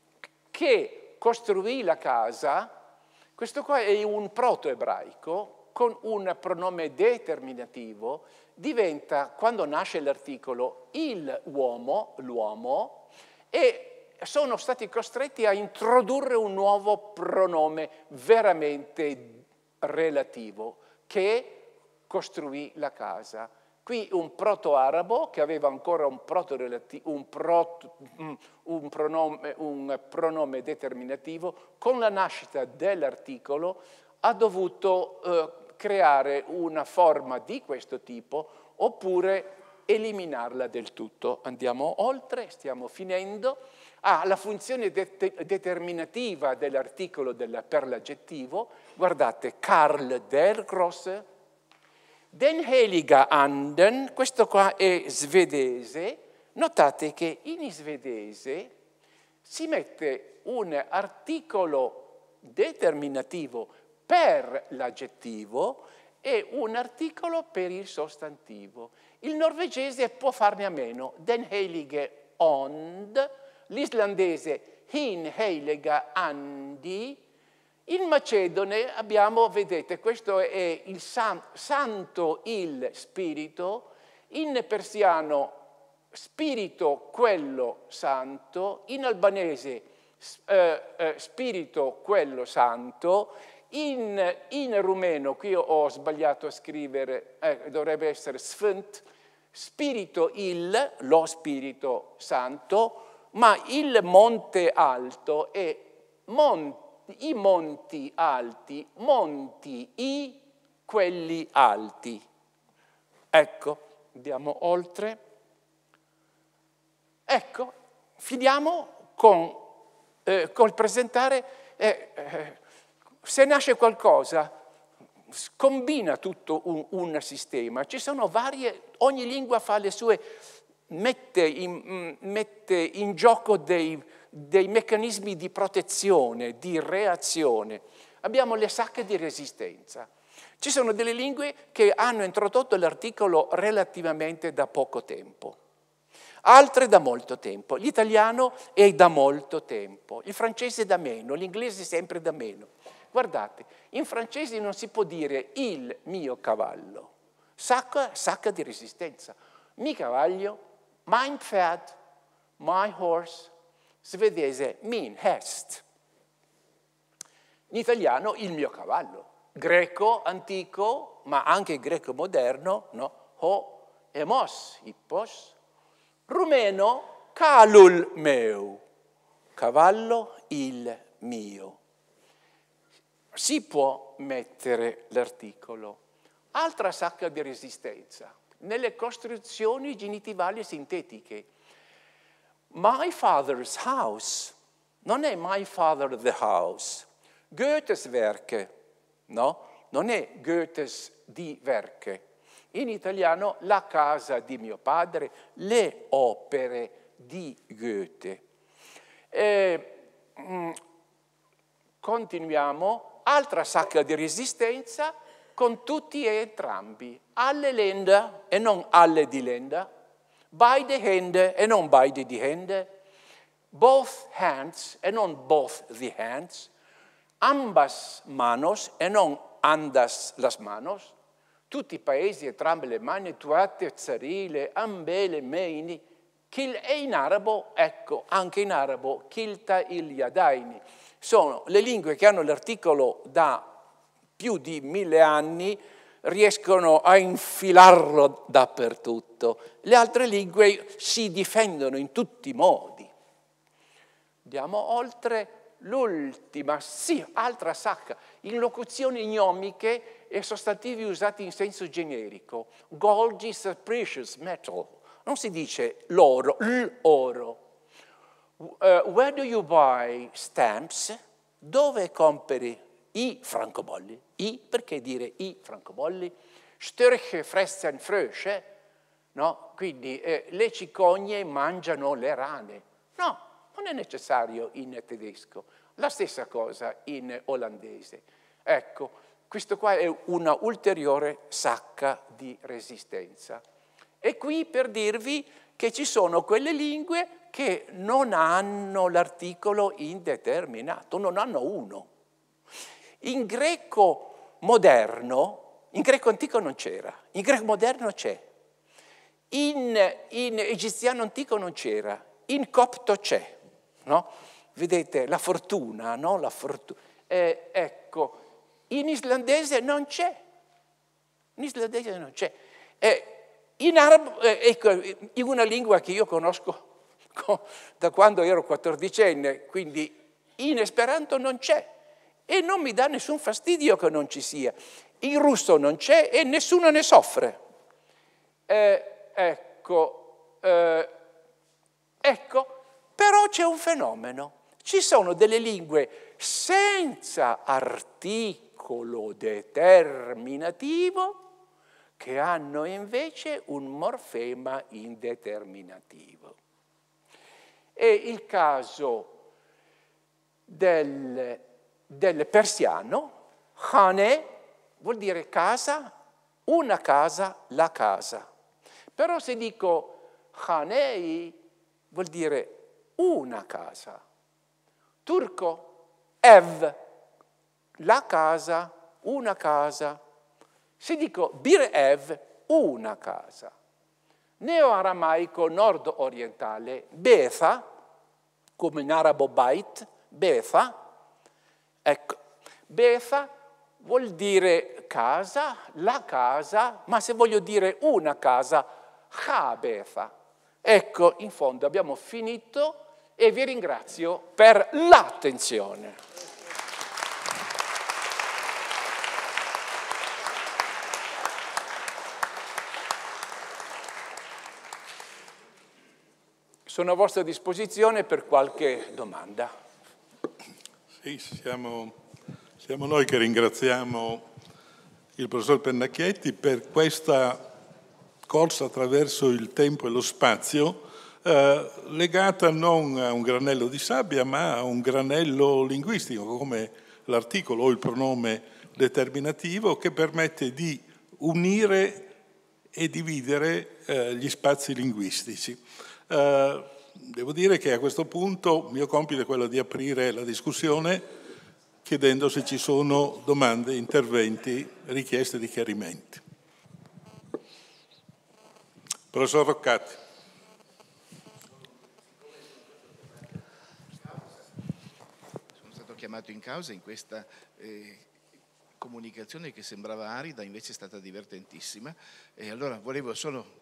che costruì la casa, questo qua è un proto-ebraico, con un pronome determinativo diventa, quando nasce l'articolo, il uomo, l'uomo, e sono stati costretti a introdurre un nuovo pronome veramente relativo che costruì la casa. Qui un proto-arabo che aveva ancora un, proto un, proto, un, pronome, un pronome determinativo, con la nascita dell'articolo ha dovuto eh, creare una forma di questo tipo oppure eliminarla del tutto. Andiamo oltre, stiamo finendo. Ah, la funzione det determinativa dell'articolo per l'aggettivo, guardate, Karl der Grosse, Den Heliga Anden, questo qua è svedese, notate che in svedese si mette un articolo determinativo per l'aggettivo e un articolo per il sostantivo. Il norvegese può farne a meno, Den Heilige Ond, l'islandese Hin Heilige Andi. In macedone abbiamo, vedete, questo è il san, santo il spirito, in persiano spirito quello santo, in albanese eh, eh, spirito quello santo, in, in rumeno, qui ho sbagliato a scrivere, eh, dovrebbe essere sfânt, spirito il, lo spirito santo, ma il monte alto è monte, i monti alti, monti, i, quelli alti. Ecco, andiamo oltre. Ecco, finiamo con, eh, col presentare, eh, eh, se nasce qualcosa, combina tutto un, un sistema. Ci sono varie, ogni lingua fa le sue, mette in, mette in gioco dei dei meccanismi di protezione, di reazione. Abbiamo le sacche di resistenza. Ci sono delle lingue che hanno introdotto l'articolo relativamente da poco tempo, altre da molto tempo. L'italiano è da molto tempo, il francese da meno, l'inglese sempre da meno. Guardate, in francese non si può dire il mio cavallo, sacca, sacca di resistenza. Mi cavallo, mein Pferd, my horse, svedese min häst. In italiano il mio cavallo. Greco antico, ma anche greco moderno, no? Ho emos, hippos. Rumeno, calul meu, cavallo il mio. Si può mettere l'articolo. Altra sacca di resistenza, nelle costruzioni genitivali sintetiche. My father's house, non è my father the house. Goethes Werke, no? Non è Goethes di Werke. In italiano la casa di mio padre, le opere di Goethe. E, mm, continuiamo, altra sacca di resistenza con tutti e entrambi. Alle Länder e non alle di Länder. Beide Hände e non beide die Hände, both hands e non both the hands, ambas manos e non andas las manos, tutti i paesi, entrambe le mani, tuate, zarile, ambele, meini, kil, e in arabo, ecco, anche in arabo, kilta il yadaini. Sono le lingue che hanno l'articolo da più di mille anni, riescono a infilarlo dappertutto. Le altre lingue si difendono in tutti i modi. Andiamo oltre. L'ultima, sì, altra sacca. In locuzioni gnomiche e sostantivi usati in senso generico. Gold is a precious metal. Non si dice l'oro, l'oro. Uh, where do you buy stamps? Dove compri i francobolli? I, perché dire i francobolli? Störche fressen Frösche, no? Quindi eh, le cicogne mangiano le rane. No, non è necessario in tedesco. La stessa cosa in olandese. Ecco, questo qua è una ulteriore sacca di resistenza. E qui per dirvi che ci sono quelle lingue che non hanno l'articolo indeterminato, non hanno uno. In greco moderno in greco antico non c'era, in greco moderno c'è, in, in egiziano antico non c'era, in copto c'è, no? Vedete, la fortuna, no? La fortuna. Eh, ecco, in islandese non c'è, in islandese non c'è. Eh, in arabo, eh, ecco, in una lingua che io conosco da quando ero quattordicenne, quindi in esperanto non c'è e non mi dà nessun fastidio che non ci sia. In russo non c'è e nessuno ne soffre. Eh, ecco, eh, ecco, però c'è un fenomeno. Ci sono delle lingue senza articolo determinativo che hanno invece un morfema indeterminativo. E il caso del, del persiano, khane vuol dire casa, una casa, la casa. Però se dico khanei vuol dire una casa. Turco, ev, la casa, una casa. Se dico bir ev, una casa. Neo-aramaico nord-orientale, betha, come in arabo bait, betha, ecco, betha vuol dire casa, la casa, ma se voglio dire una casa, ha betha. Ecco, in fondo abbiamo finito e vi ringrazio per l'attenzione. Sono a vostra disposizione per qualche domanda. Sì, siamo, siamo noi che ringraziamo il professor Pennacchietti per questa corsa attraverso il tempo e lo spazio, eh, legata non a un granello di sabbia, ma a un granello linguistico, come l'articolo o il pronome determinativo, che permette di unire e dividere eh, gli spazi linguistici. Uh, devo dire che a questo punto il mio compito è quello di aprire la discussione chiedendo se ci sono domande, interventi, richieste di chiarimenti. Professor Roccati. Sono stato chiamato in causa in questa eh, comunicazione che sembrava arida, invece è stata divertentissima, e allora volevo solo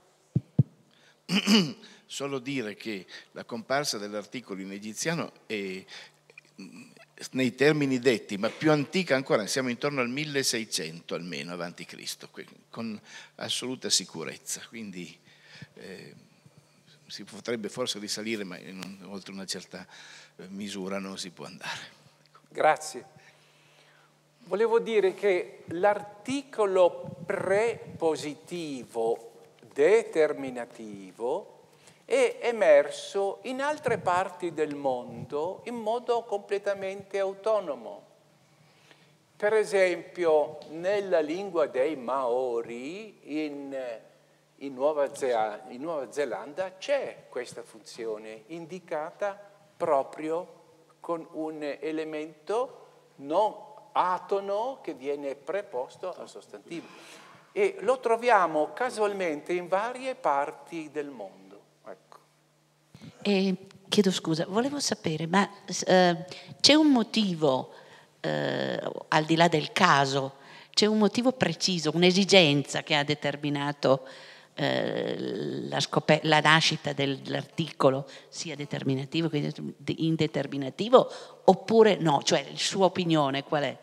solo dire che la comparsa dell'articolo in egiziano è, nei termini detti, ma più antica ancora, siamo intorno al milleseicento almeno avanti Cristo, con assoluta sicurezza, quindi eh, si potrebbe forse risalire, ma in, oltre una certa misura non si può andare. Grazie. Volevo dire che l'articolo prepositivo determinativo è emerso in altre parti del mondo in modo completamente autonomo. Per esempio, nella lingua dei Maori in, in, Nuova, Ze- in Nuova Zelanda c'è questa funzione indicata proprio con un elemento non atono che viene preposto al sostantivo. E lo troviamo casualmente in varie parti del mondo. Ecco. E, chiedo scusa, volevo sapere, ma eh, c'è un motivo, eh, al di là del caso, c'è un motivo preciso, un'esigenza che ha determinato eh, la, scop- la nascita dell'articolo, sia determinativo che indeterminativo, oppure no? Cioè, la sua opinione qual è?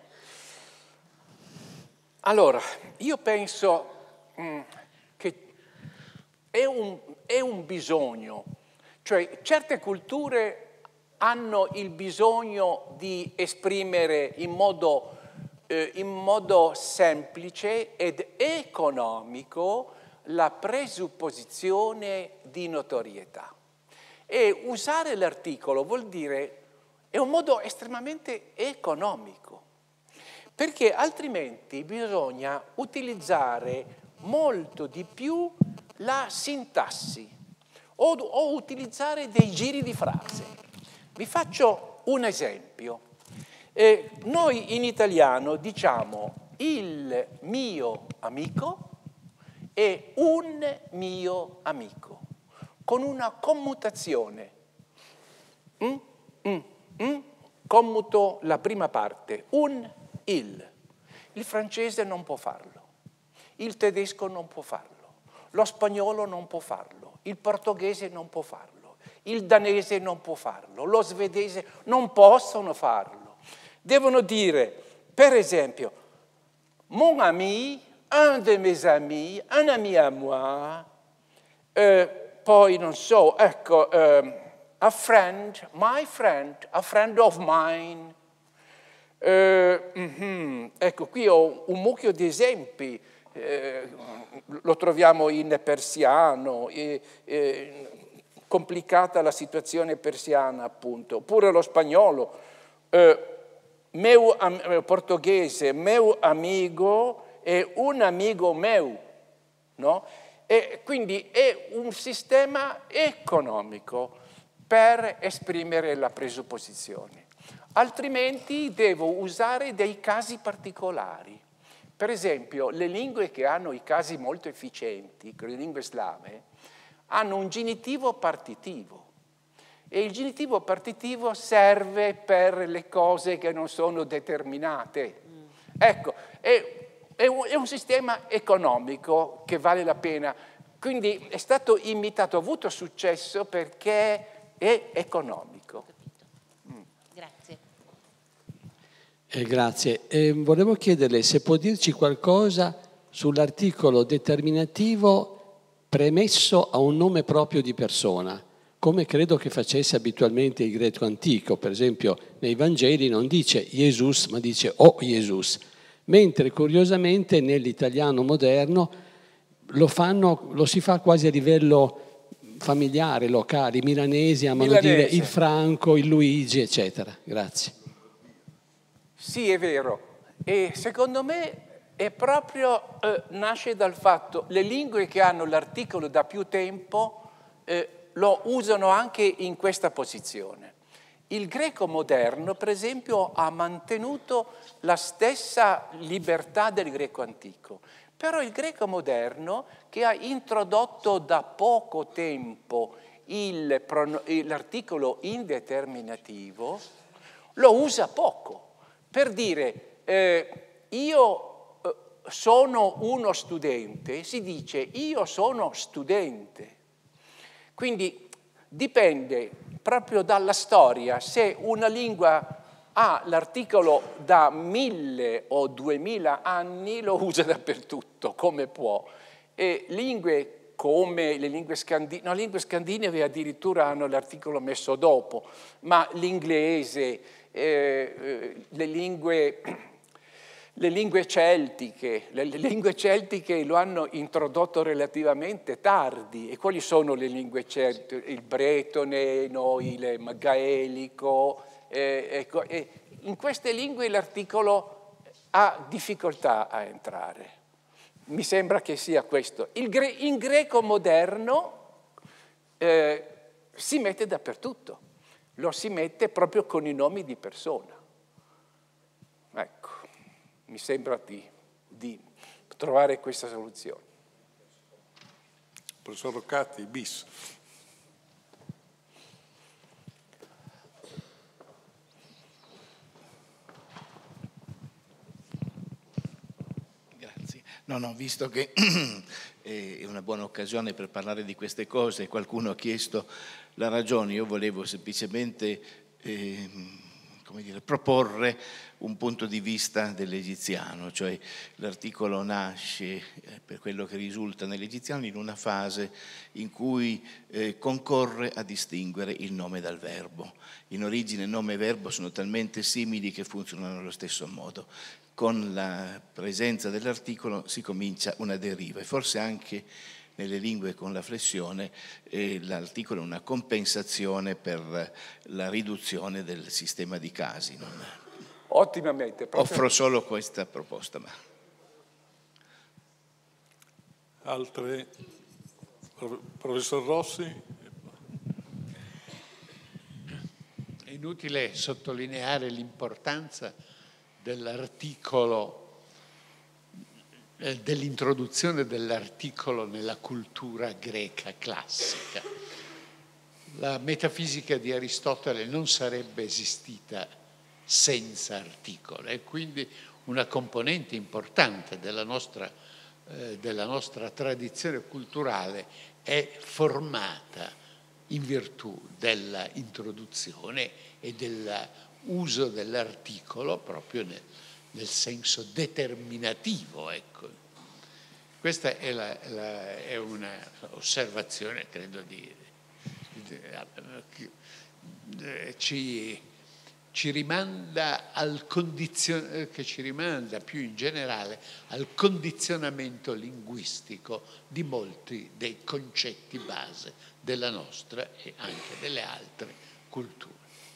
Allora, io penso mh, che è un, è un bisogno, cioè certe culture hanno il bisogno di esprimere in modo, eh, in modo semplice ed economico la presupposizione di notorietà. E usare l'articolo vuol dire, è un modo estremamente economico. Perché altrimenti bisogna utilizzare molto di più la sintassi o, o utilizzare dei giri di frase. Vi faccio un esempio. Eh, noi in italiano diciamo il mio amico e un mio amico, con una commutazione. Mm, mm, mm. Commuto la prima parte, un, il. Il francese non può farlo, il tedesco non può farlo, lo spagnolo non può farlo, il portoghese non può farlo, il danese non può farlo, lo svedese non possono farlo. Devono dire, per esempio, mon ami, un de mes amis, un ami à moi, eh, poi non so, ecco, eh, a friend, my friend, a friend of mine. Eh, mm-hmm. Ecco, qui ho un mucchio di esempi, eh, lo troviamo in persiano, eh, eh, complicata la situazione persiana appunto, oppure lo spagnolo, eh, meu am- portoghese, meu amigo e un amigo meu, no? E quindi è un sistema economico per esprimere la presupposizione. Altrimenti devo usare dei casi particolari. Per esempio, le lingue che hanno i casi molto efficienti, le lingue slave, hanno un genitivo partitivo. E il genitivo partitivo serve per le cose che non sono determinate. Ecco, è, è, un, è un sistema economico che vale la pena. Quindi è stato imitato, ha avuto successo perché è economico. Grazie. Eh, grazie. Eh, volevo chiederle se può dirci qualcosa sull'articolo determinativo premesso a un nome proprio di persona, come credo che facesse abitualmente il greco antico. Per esempio, nei Vangeli non dice Jesus, ma dice o Jesus, mentre curiosamente nell'italiano moderno lo fanno, lo si fa quasi a livello familiare, locale. I milanesi amano Milanese. dire il Franco, il Luigi, eccetera. Grazie. Sì, è vero. E secondo me è proprio, eh, nasce dal fatto, le lingue che hanno l'articolo da più tempo eh, lo usano anche in questa posizione. Il greco moderno, per esempio, ha mantenuto la stessa libertà del greco antico. Però il greco moderno, che ha introdotto da poco tempo il, l'articolo indeterminativo, lo usa poco. Per dire, eh, io eh, sono uno studente, si dice io sono studente. Quindi dipende proprio dalla storia se una lingua ha l'articolo da mille o duemila anni, lo usa dappertutto, come può. E lingue come le lingue scandinave, no, le lingue scandinave addirittura hanno l'articolo messo dopo, ma l'inglese, eh, le lingue... Le lingue celtiche, le lingue celtiche lo hanno introdotto relativamente tardi. E quali sono le lingue celtiche? Il bretone, no, il gaelico. Eh, ecco, e in queste lingue l'articolo ha difficoltà a entrare. Mi sembra che sia questo. Il gre- in greco moderno eh, si mette dappertutto. Lo si mette proprio con i nomi di persona. Ecco. Mi sembra di, di trovare questa soluzione. Professor Roccati, bis. Grazie. No, no, visto che è una buona occasione per parlare di queste cose, qualcuno ha chiesto la ragione, io volevo semplicemente eh, come dire, proporre un punto di vista dell'egiziano, cioè l'articolo nasce, eh, per quello che risulta nell'egiziano, in una fase in cui eh, concorre a distinguere il nome dal verbo. In origine nome e verbo sono talmente simili che funzionano allo stesso modo. Con la presenza dell'articolo si comincia una deriva e forse anche nelle lingue con la flessione eh, l'articolo è una compensazione per la riduzione del sistema di casi. Non... Ottimamente. Proprio... Offro solo questa proposta. Ma... Altre? Professor Rossi? È inutile sottolineare l'importanza dell'articolo eh, dell'introduzione dell'articolo nella cultura greca classica. La metafisica di Aristotele non sarebbe esistita senza articolo, e quindi una componente importante della nostra, eh, della nostra tradizione culturale è formata in virtù della introduzione e dell'uso dell'articolo proprio nel, nel senso determinativo. Ecco. Questa è, la, la, è una osservazione, credo, di, di, di, ci, ci rimanda al condizion- che ci rimanda più in generale al condizionamento linguistico di molti dei concetti base della nostra e anche delle altre culture.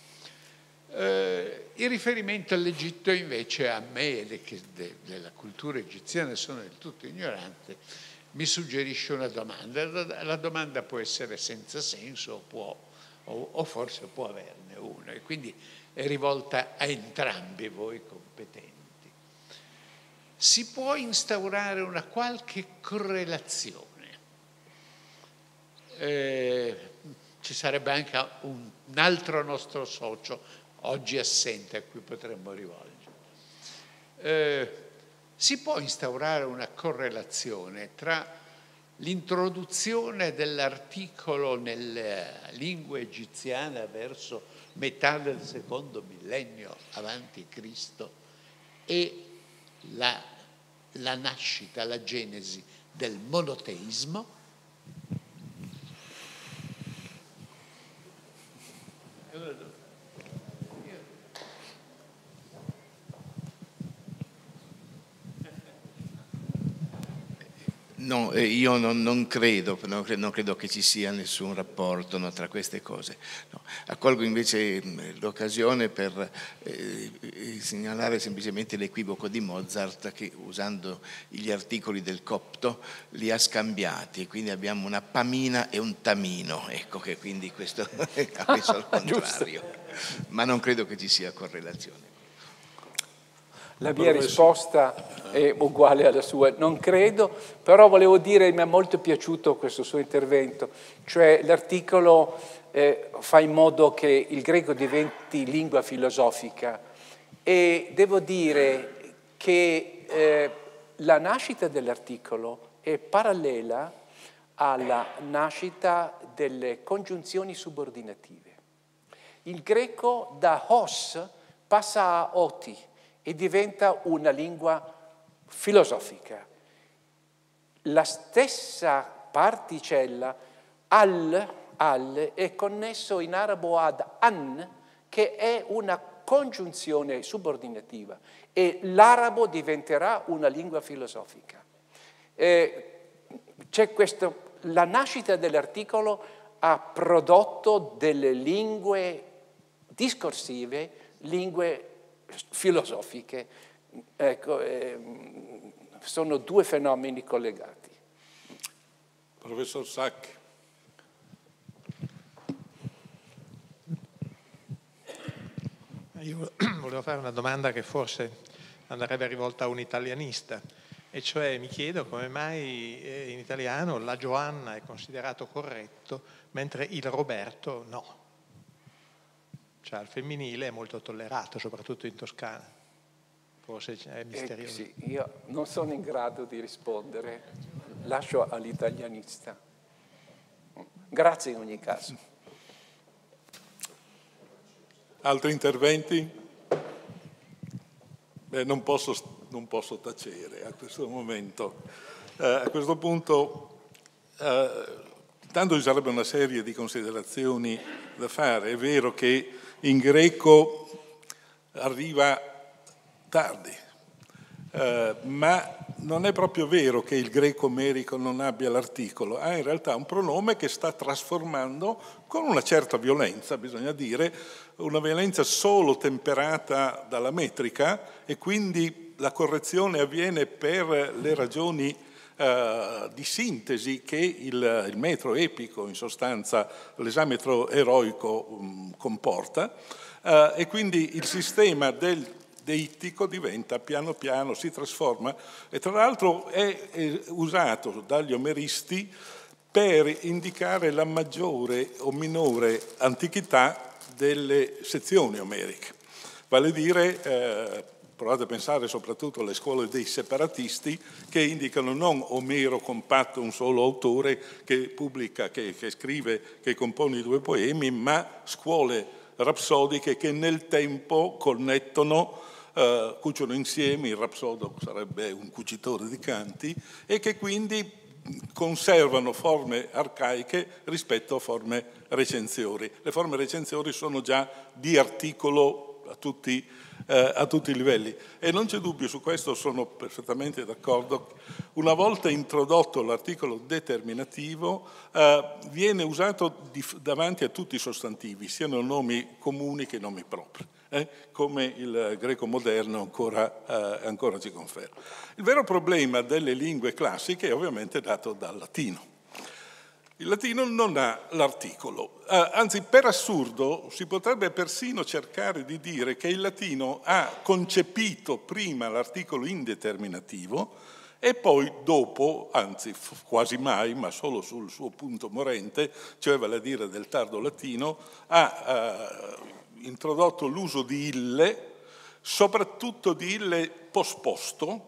Eh, il riferimento all'Egitto invece a me, che de, della cultura egiziana sono del tutto ignorante, mi suggerisce una domanda. La, la domanda può essere senza senso o, può, o, o forse può averne una, e quindi è rivolta a entrambi voi competenti. Si può instaurare una qualche correlazione? Eh, ci sarebbe anche un, un altro nostro socio oggi assente a cui potremmo rivolgere. Eh, si può instaurare una correlazione tra l'introduzione dell'articolo nella lingua egiziana verso metà del secondo millennio avanti Cristo e la, la nascita, la genesi del monoteismo? No, io non, non, credo, non, credo, non credo che ci sia nessun rapporto, no, tra queste cose. No. Accolgo invece l'occasione per eh, segnalare semplicemente l'equivoco di Mozart, che usando gli articoli del copto li ha scambiati, e quindi abbiamo una Pamina e un Tamino, ecco, che quindi questo ha messo al contrario, ma non credo che ci sia correlazione. La mia risposta è uguale alla sua, non credo, però volevo dire, mi è molto piaciuto questo suo intervento, cioè l'articolo eh, fa in modo che il greco diventi lingua filosofica, e devo dire che eh, la nascita dell'articolo è parallela alla nascita delle congiunzioni subordinative. Il greco da os passa a oti e diventa una lingua filosofica. La stessa particella al, al è connesso in arabo ad an, che è una congiunzione subordinativa, e l'arabo diventerà una lingua filosofica. Eh, c'è questo, la nascita dell'articolo ha prodotto delle lingue discorsive, lingue filosofiche. Ecco, eh, sono due fenomeni collegati. Professor Sacchi. Io volevo fare una domanda che forse andrebbe rivolta a un italianista, e cioè mi chiedo come mai in italiano la Giovanna è considerato corretto mentre il Roberto no. Cioè al femminile è molto tollerato, soprattutto in Toscana. Forse è misterioso. Eh, sì, io non sono in grado di rispondere, lascio all'italianista. Grazie in ogni caso. Altri interventi? Beh, non posso, non posso tacere a questo momento. Eh, a questo punto, eh, intanto ci sarebbe una serie di considerazioni da fare. È vero che in greco arriva tardi, eh, ma non è proprio vero che il greco omerico non abbia l'articolo, ha in realtà un pronome che sta trasformando con una certa violenza, bisogna dire, una violenza solo temperata dalla metrica, e quindi la correzione avviene per le ragioni eh, di sintesi che il, il metro epico, in sostanza l'esametro eroico, um, comporta, eh, e quindi il sistema del deittico diventa piano piano, si trasforma e tra l'altro è, è usato dagli omeristi per indicare la maggiore o minore antichità delle sezioni omeriche. Vale a dire, eh, provate a pensare soprattutto alle scuole dei separatisti che indicano non Omero compatto, un solo autore che pubblica, che, che scrive, che compone i due poemi, ma scuole rapsodiche che nel tempo connettono, eh, cuciono insieme, il rapsodo sarebbe un cucitore di canti, e che quindi conservano forme arcaiche rispetto a forme recensiori. Le forme recensiori sono già di articolo a tutti, eh, a tutti i livelli e non c'è dubbio, su questo sono perfettamente d'accordo. Una volta introdotto l'articolo determinativo eh, viene usato di, davanti a tutti i sostantivi, siano nomi comuni che nomi propri, eh, come il greco moderno ancora, eh, ancora ci conferma. Il vero problema delle lingue classiche è ovviamente dato dal latino. Il latino non ha l'articolo, eh, anzi per assurdo si potrebbe persino cercare di dire che il latino ha concepito prima l'articolo indeterminativo e poi dopo, anzi quasi mai, ma solo sul suo punto morente, cioè vale a dire del tardo latino, ha eh, introdotto l'uso di ille, soprattutto di ille posposto,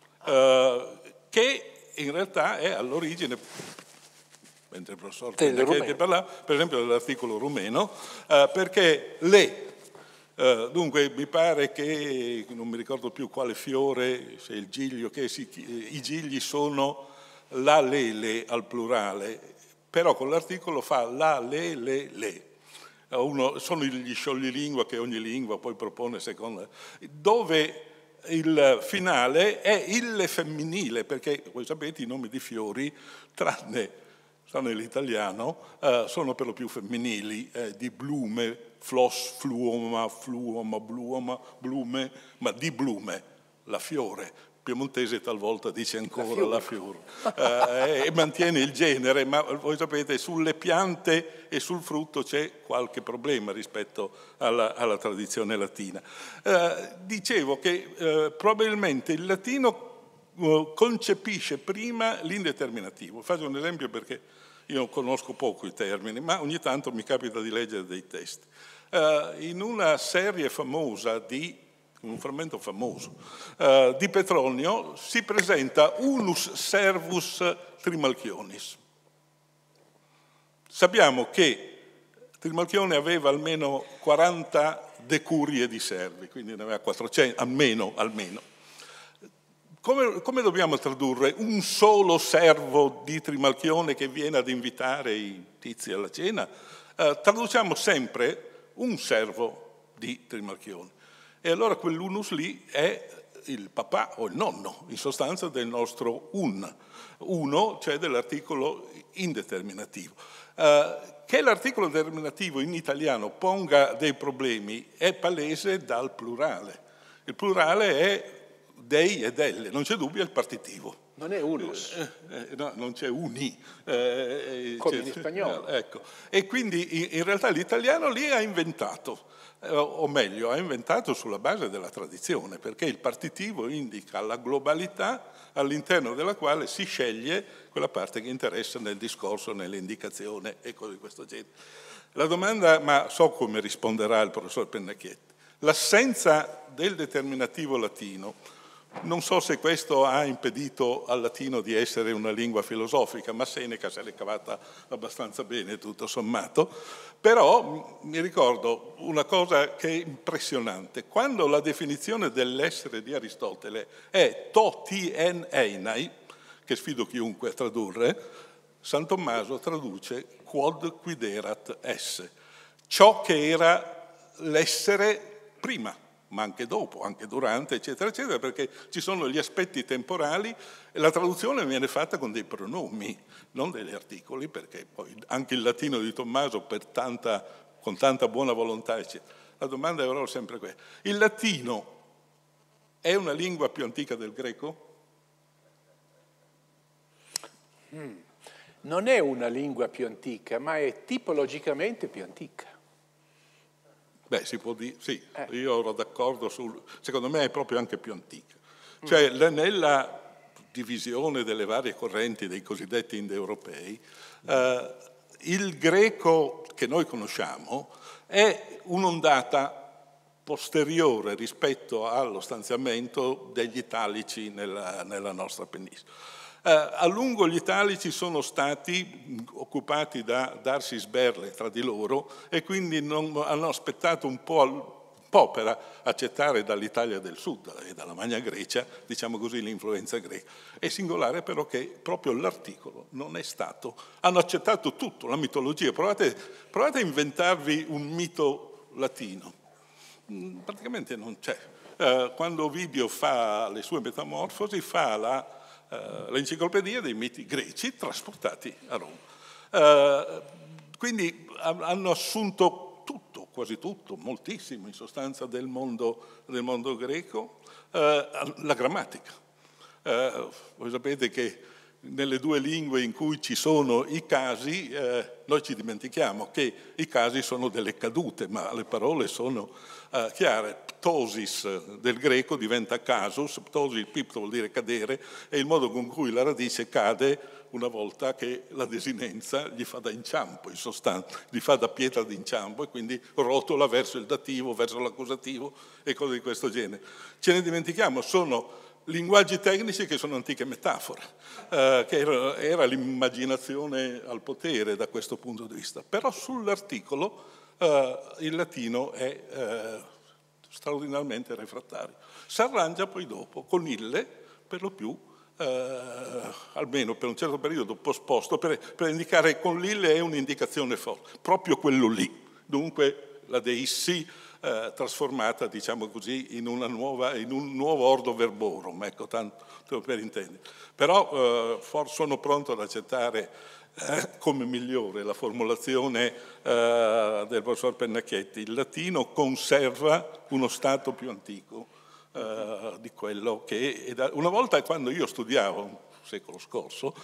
eh, che in realtà è all'origine, mentre il professor Pennacchietti parlava, per esempio dell'articolo rumeno, eh, perché le, eh, dunque mi pare che, non mi ricordo più quale fiore, se il giglio, che si, i gigli sono la, le, le al plurale, però con l'articolo fa la, le, le, le. Uno, sono gli scioglilingua che ogni lingua poi propone secondo, dove il finale è il femminile, perché voi sapete i nomi di fiori, tranne nell'italiano, eh, sono per lo più femminili, eh, di blume, floss, fluoma, fluoma, bluoma, blume, ma di blume, la fiore. Piemontese talvolta dice ancora la fiore, la fiore. Eh, e mantiene il genere, ma voi sapete sulle piante e sul frutto c'è qualche problema rispetto alla, alla tradizione latina. Eh, dicevo che eh, probabilmente il latino eh, concepisce prima l'indeterminativo. Faccio un esempio perché io conosco poco i termini, ma ogni tanto mi capita di leggere dei testi. Uh, in una serie famosa di, un frammento famoso, uh, di Petronio si presenta unus servus trimalchionis. Sappiamo che Trimalchione aveva almeno quaranta decurie di servi, quindi ne aveva quattrocento, almeno, almeno. Come, come dobbiamo tradurre un solo servo di Trimalchione che viene ad invitare i tizi alla cena? Eh, traduciamo sempre un servo di Trimalchione. E allora quell'unus lì è il papà o il nonno, in sostanza del nostro un. Uno, cioè dell'articolo indeterminativo. Eh, che l'articolo determinativo in italiano ponga dei problemi è palese dal plurale. Il plurale è dei e delle, non c'è dubbio, è il partitivo. Non è unus. Eh, eh, no, non c'è uni. Eh, Come in spagnolo. Ecco. E quindi in, in realtà l'italiano lì ha inventato, eh, o meglio, ha inventato sulla base della tradizione, perché il partitivo indica la globalità all'interno della quale si sceglie quella parte che interessa nel discorso, nell'indicazione e cose di questo genere. La domanda, ma so come risponderà il professor Pennacchietti, l'assenza del determinativo latino, non so se questo ha impedito al latino di essere una lingua filosofica, ma Seneca se l'è cavata abbastanza bene, tutto sommato, però mi ricordo una cosa che è impressionante. Quando la definizione dell'essere di Aristotele è to ti en einai, che sfido chiunque a tradurre, San Tommaso traduce quod quiderat esse, ciò che era l'essere prima, ma anche dopo, anche durante, eccetera, eccetera, perché ci sono gli aspetti temporali e la traduzione viene fatta con dei pronomi, non degli articoli, perché poi anche il latino di Tommaso per tanta, con tanta buona volontà, eccetera. La domanda è però sempre quella. Il latino è una lingua più antica del greco? Mm. Non è una lingua più antica, ma è tipologicamente più antica. Beh, si può dire, sì, eh. io ero d'accordo sul... Secondo me è proprio anche più antica. Cioè, mm. nella divisione delle varie correnti dei cosiddetti indoeuropei, eh, il greco che noi conosciamo è un'ondata posteriore rispetto allo stanziamento degli italici nella, nella nostra penisola. Eh, a lungo gli italici sono stati occupati da darsi sberle tra di loro e quindi non, hanno aspettato un po', un po' per accettare dall'Italia del Sud e dalla Magna Grecia, diciamo così, l'influenza greca. È singolare però che proprio l'articolo non è stato, hanno accettato tutto, la mitologia. Provate, provate a inventarvi un mito latino, praticamente non c'è. Eh, quando Ovidio fa le sue metamorfosi fa la Uh, l'enciclopedia dei miti greci trasportati a Roma. Uh, quindi ha, hanno assunto tutto, quasi tutto, moltissimo in sostanza del mondo, del mondo greco, uh, la grammatica. Uh, voi sapete che nelle due lingue in cui ci sono i casi, uh, noi ci dimentichiamo che i casi sono delle cadute, ma le parole sono uh, chiare. Ptosis del greco diventa casus, ptosis, pipto vuol dire cadere, è il modo con cui la radice cade una volta che la desinenza gli fa da inciampo, in sostanza, gli fa da pietra d'inciampo e quindi rotola verso il dativo, verso l'accusativo e cose di questo genere. Ce ne dimentichiamo, sono linguaggi tecnici che sono antiche metafore, eh, che era, era l'immaginazione al potere da questo punto di vista. Però sull'articolo eh, il latino è... Eh, straordinariamente refrattario. Si arrangia poi dopo con ille, per lo più, eh, almeno per un certo periodo posposto, per, per indicare con l'ille è un'indicazione forte, proprio quello lì. Dunque la deissi eh, trasformata, diciamo così, in, una nuova, in un nuovo ordo verborum, ecco, tanto per intendere. Però eh, sono pronto ad accettare Eh, come migliore la formulazione eh, del professor Pennacchietti. Il latino conserva uno stato più antico eh, di quello che... È da... Una volta, quando io studiavo, un secolo scorso,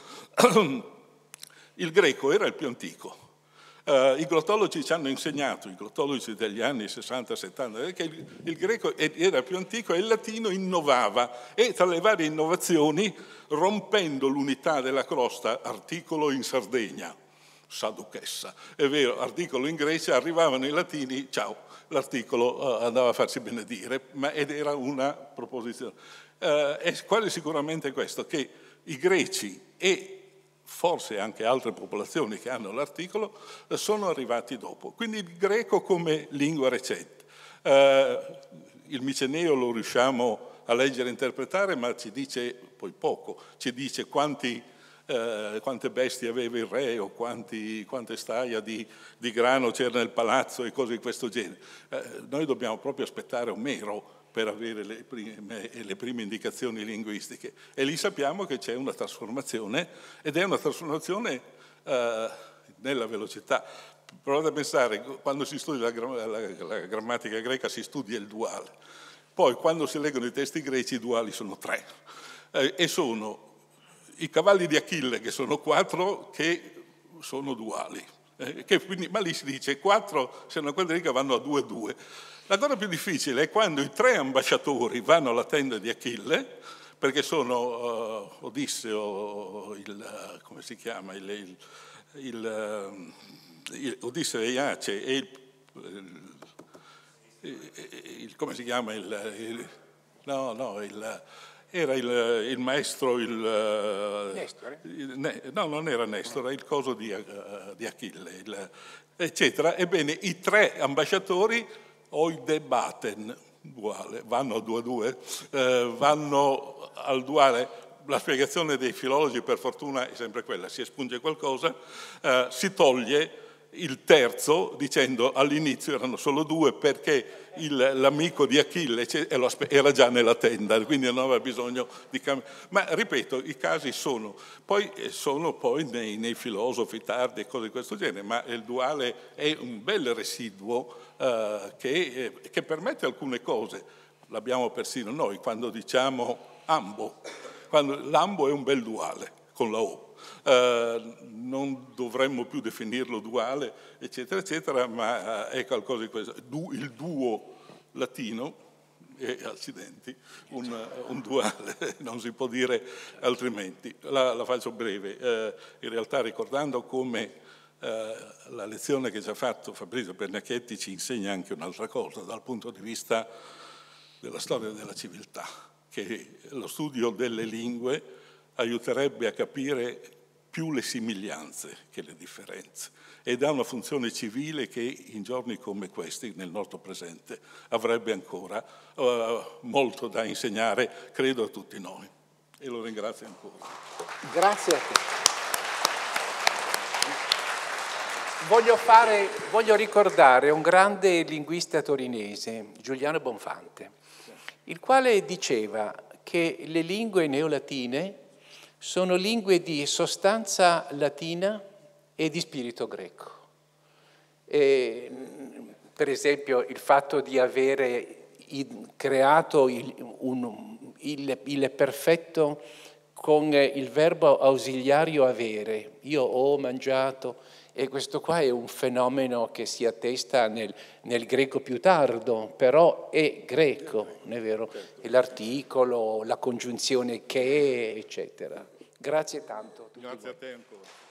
il greco era il più antico. Uh, I glottologi ci hanno insegnato, i glottologi degli anni sessanta settanta, che il, il greco era più antico e il latino innovava, e tra le varie innovazioni, rompendo l'unità della crosta, articolo in Sardegna, sa duchessa, è vero, articolo in Grecia, arrivavano i latini, ciao, l'articolo uh, andava a farsi benedire, ma ed era una proposizione. Uh, è quasi sicuramente questo, che i greci e forse anche altre popolazioni che hanno l'articolo, sono arrivati dopo. Quindi il greco come lingua recente. Eh, il miceneo lo riusciamo a leggere e interpretare, ma ci dice poi poco, ci dice quanti, eh, quante bestie aveva il re o quanti, quante staia di, di grano c'era nel palazzo e cose di questo genere. Eh, noi dobbiamo proprio aspettare Omero per avere le prime, le prime indicazioni linguistiche. E lì sappiamo che c'è una trasformazione, ed è una trasformazione eh, nella velocità. Provate a pensare, quando si studia la, la, la grammatica greca si studia il duale. Poi quando si leggono i testi greci i duali sono tre, eh, e sono i cavalli di Achille, che sono quattro, che sono duali. Eh, che quindi, ma lì si dice quattro, se non quelli che vanno a due due. La cosa più difficile è quando i tre ambasciatori vanno alla tenda di Achille, perché sono uh, Odisseo, il, come si chiama, il, il, il, il Odisseo e Iace e il, il, il come si chiama, il, il no, no, il, era il, il maestro, il, Nestore? Il, no, non era Nestore, il coso di, uh, di Achille, il, eccetera. Ebbene, i tre ambasciatori oidebaten, duale, vanno al due a due, eh, vanno al duale. La spiegazione dei filologi, per fortuna, è sempre quella: si espunge qualcosa, eh, si toglie il terzo dicendo all'inizio erano solo due perché il, l'amico di Achille era già nella tenda, quindi non aveva bisogno di cambiare. Ma ripeto, i casi sono poi, sono poi nei, nei filosofi tardi e cose di questo genere, ma il duale è un bel residuo eh, che, che permette alcune cose. L'abbiamo persino noi quando diciamo ambo, quando l'ambo è un bel duale con la O. eh, non dovremmo più definirlo duale, eccetera, eccetera, ma eh, è qualcosa di questo. Du, il duo latino, e accidenti, un, un duale, non si può dire altrimenti. La, la faccio breve, eh, in realtà ricordando come eh, la lezione che ci ha fatto Fabrizio Pernacchetti ci insegna anche un'altra cosa dal punto di vista della storia della civiltà, che lo studio delle lingue aiuterebbe a capire più le somiglianze che le differenze ed ha una funzione civile che in giorni come questi, nel nostro presente, avrebbe ancora uh, molto da insegnare, credo, a tutti noi. E lo ringrazio ancora. Grazie a te. Voglio, fare, voglio ricordare un grande linguista torinese, Giuliano Bonfante, il quale diceva che le lingue neolatine sono lingue di sostanza latina e di spirito greco. E, per esempio, il fatto di avere creato il, un, il, il perfetto con il verbo ausiliario avere, io ho mangiato, e questo qua è un fenomeno che si attesta nel, nel greco più tardo, però è greco, non è vero? E l'articolo, la congiunzione che, eccetera. Grazie tanto. Grazie a te ancora.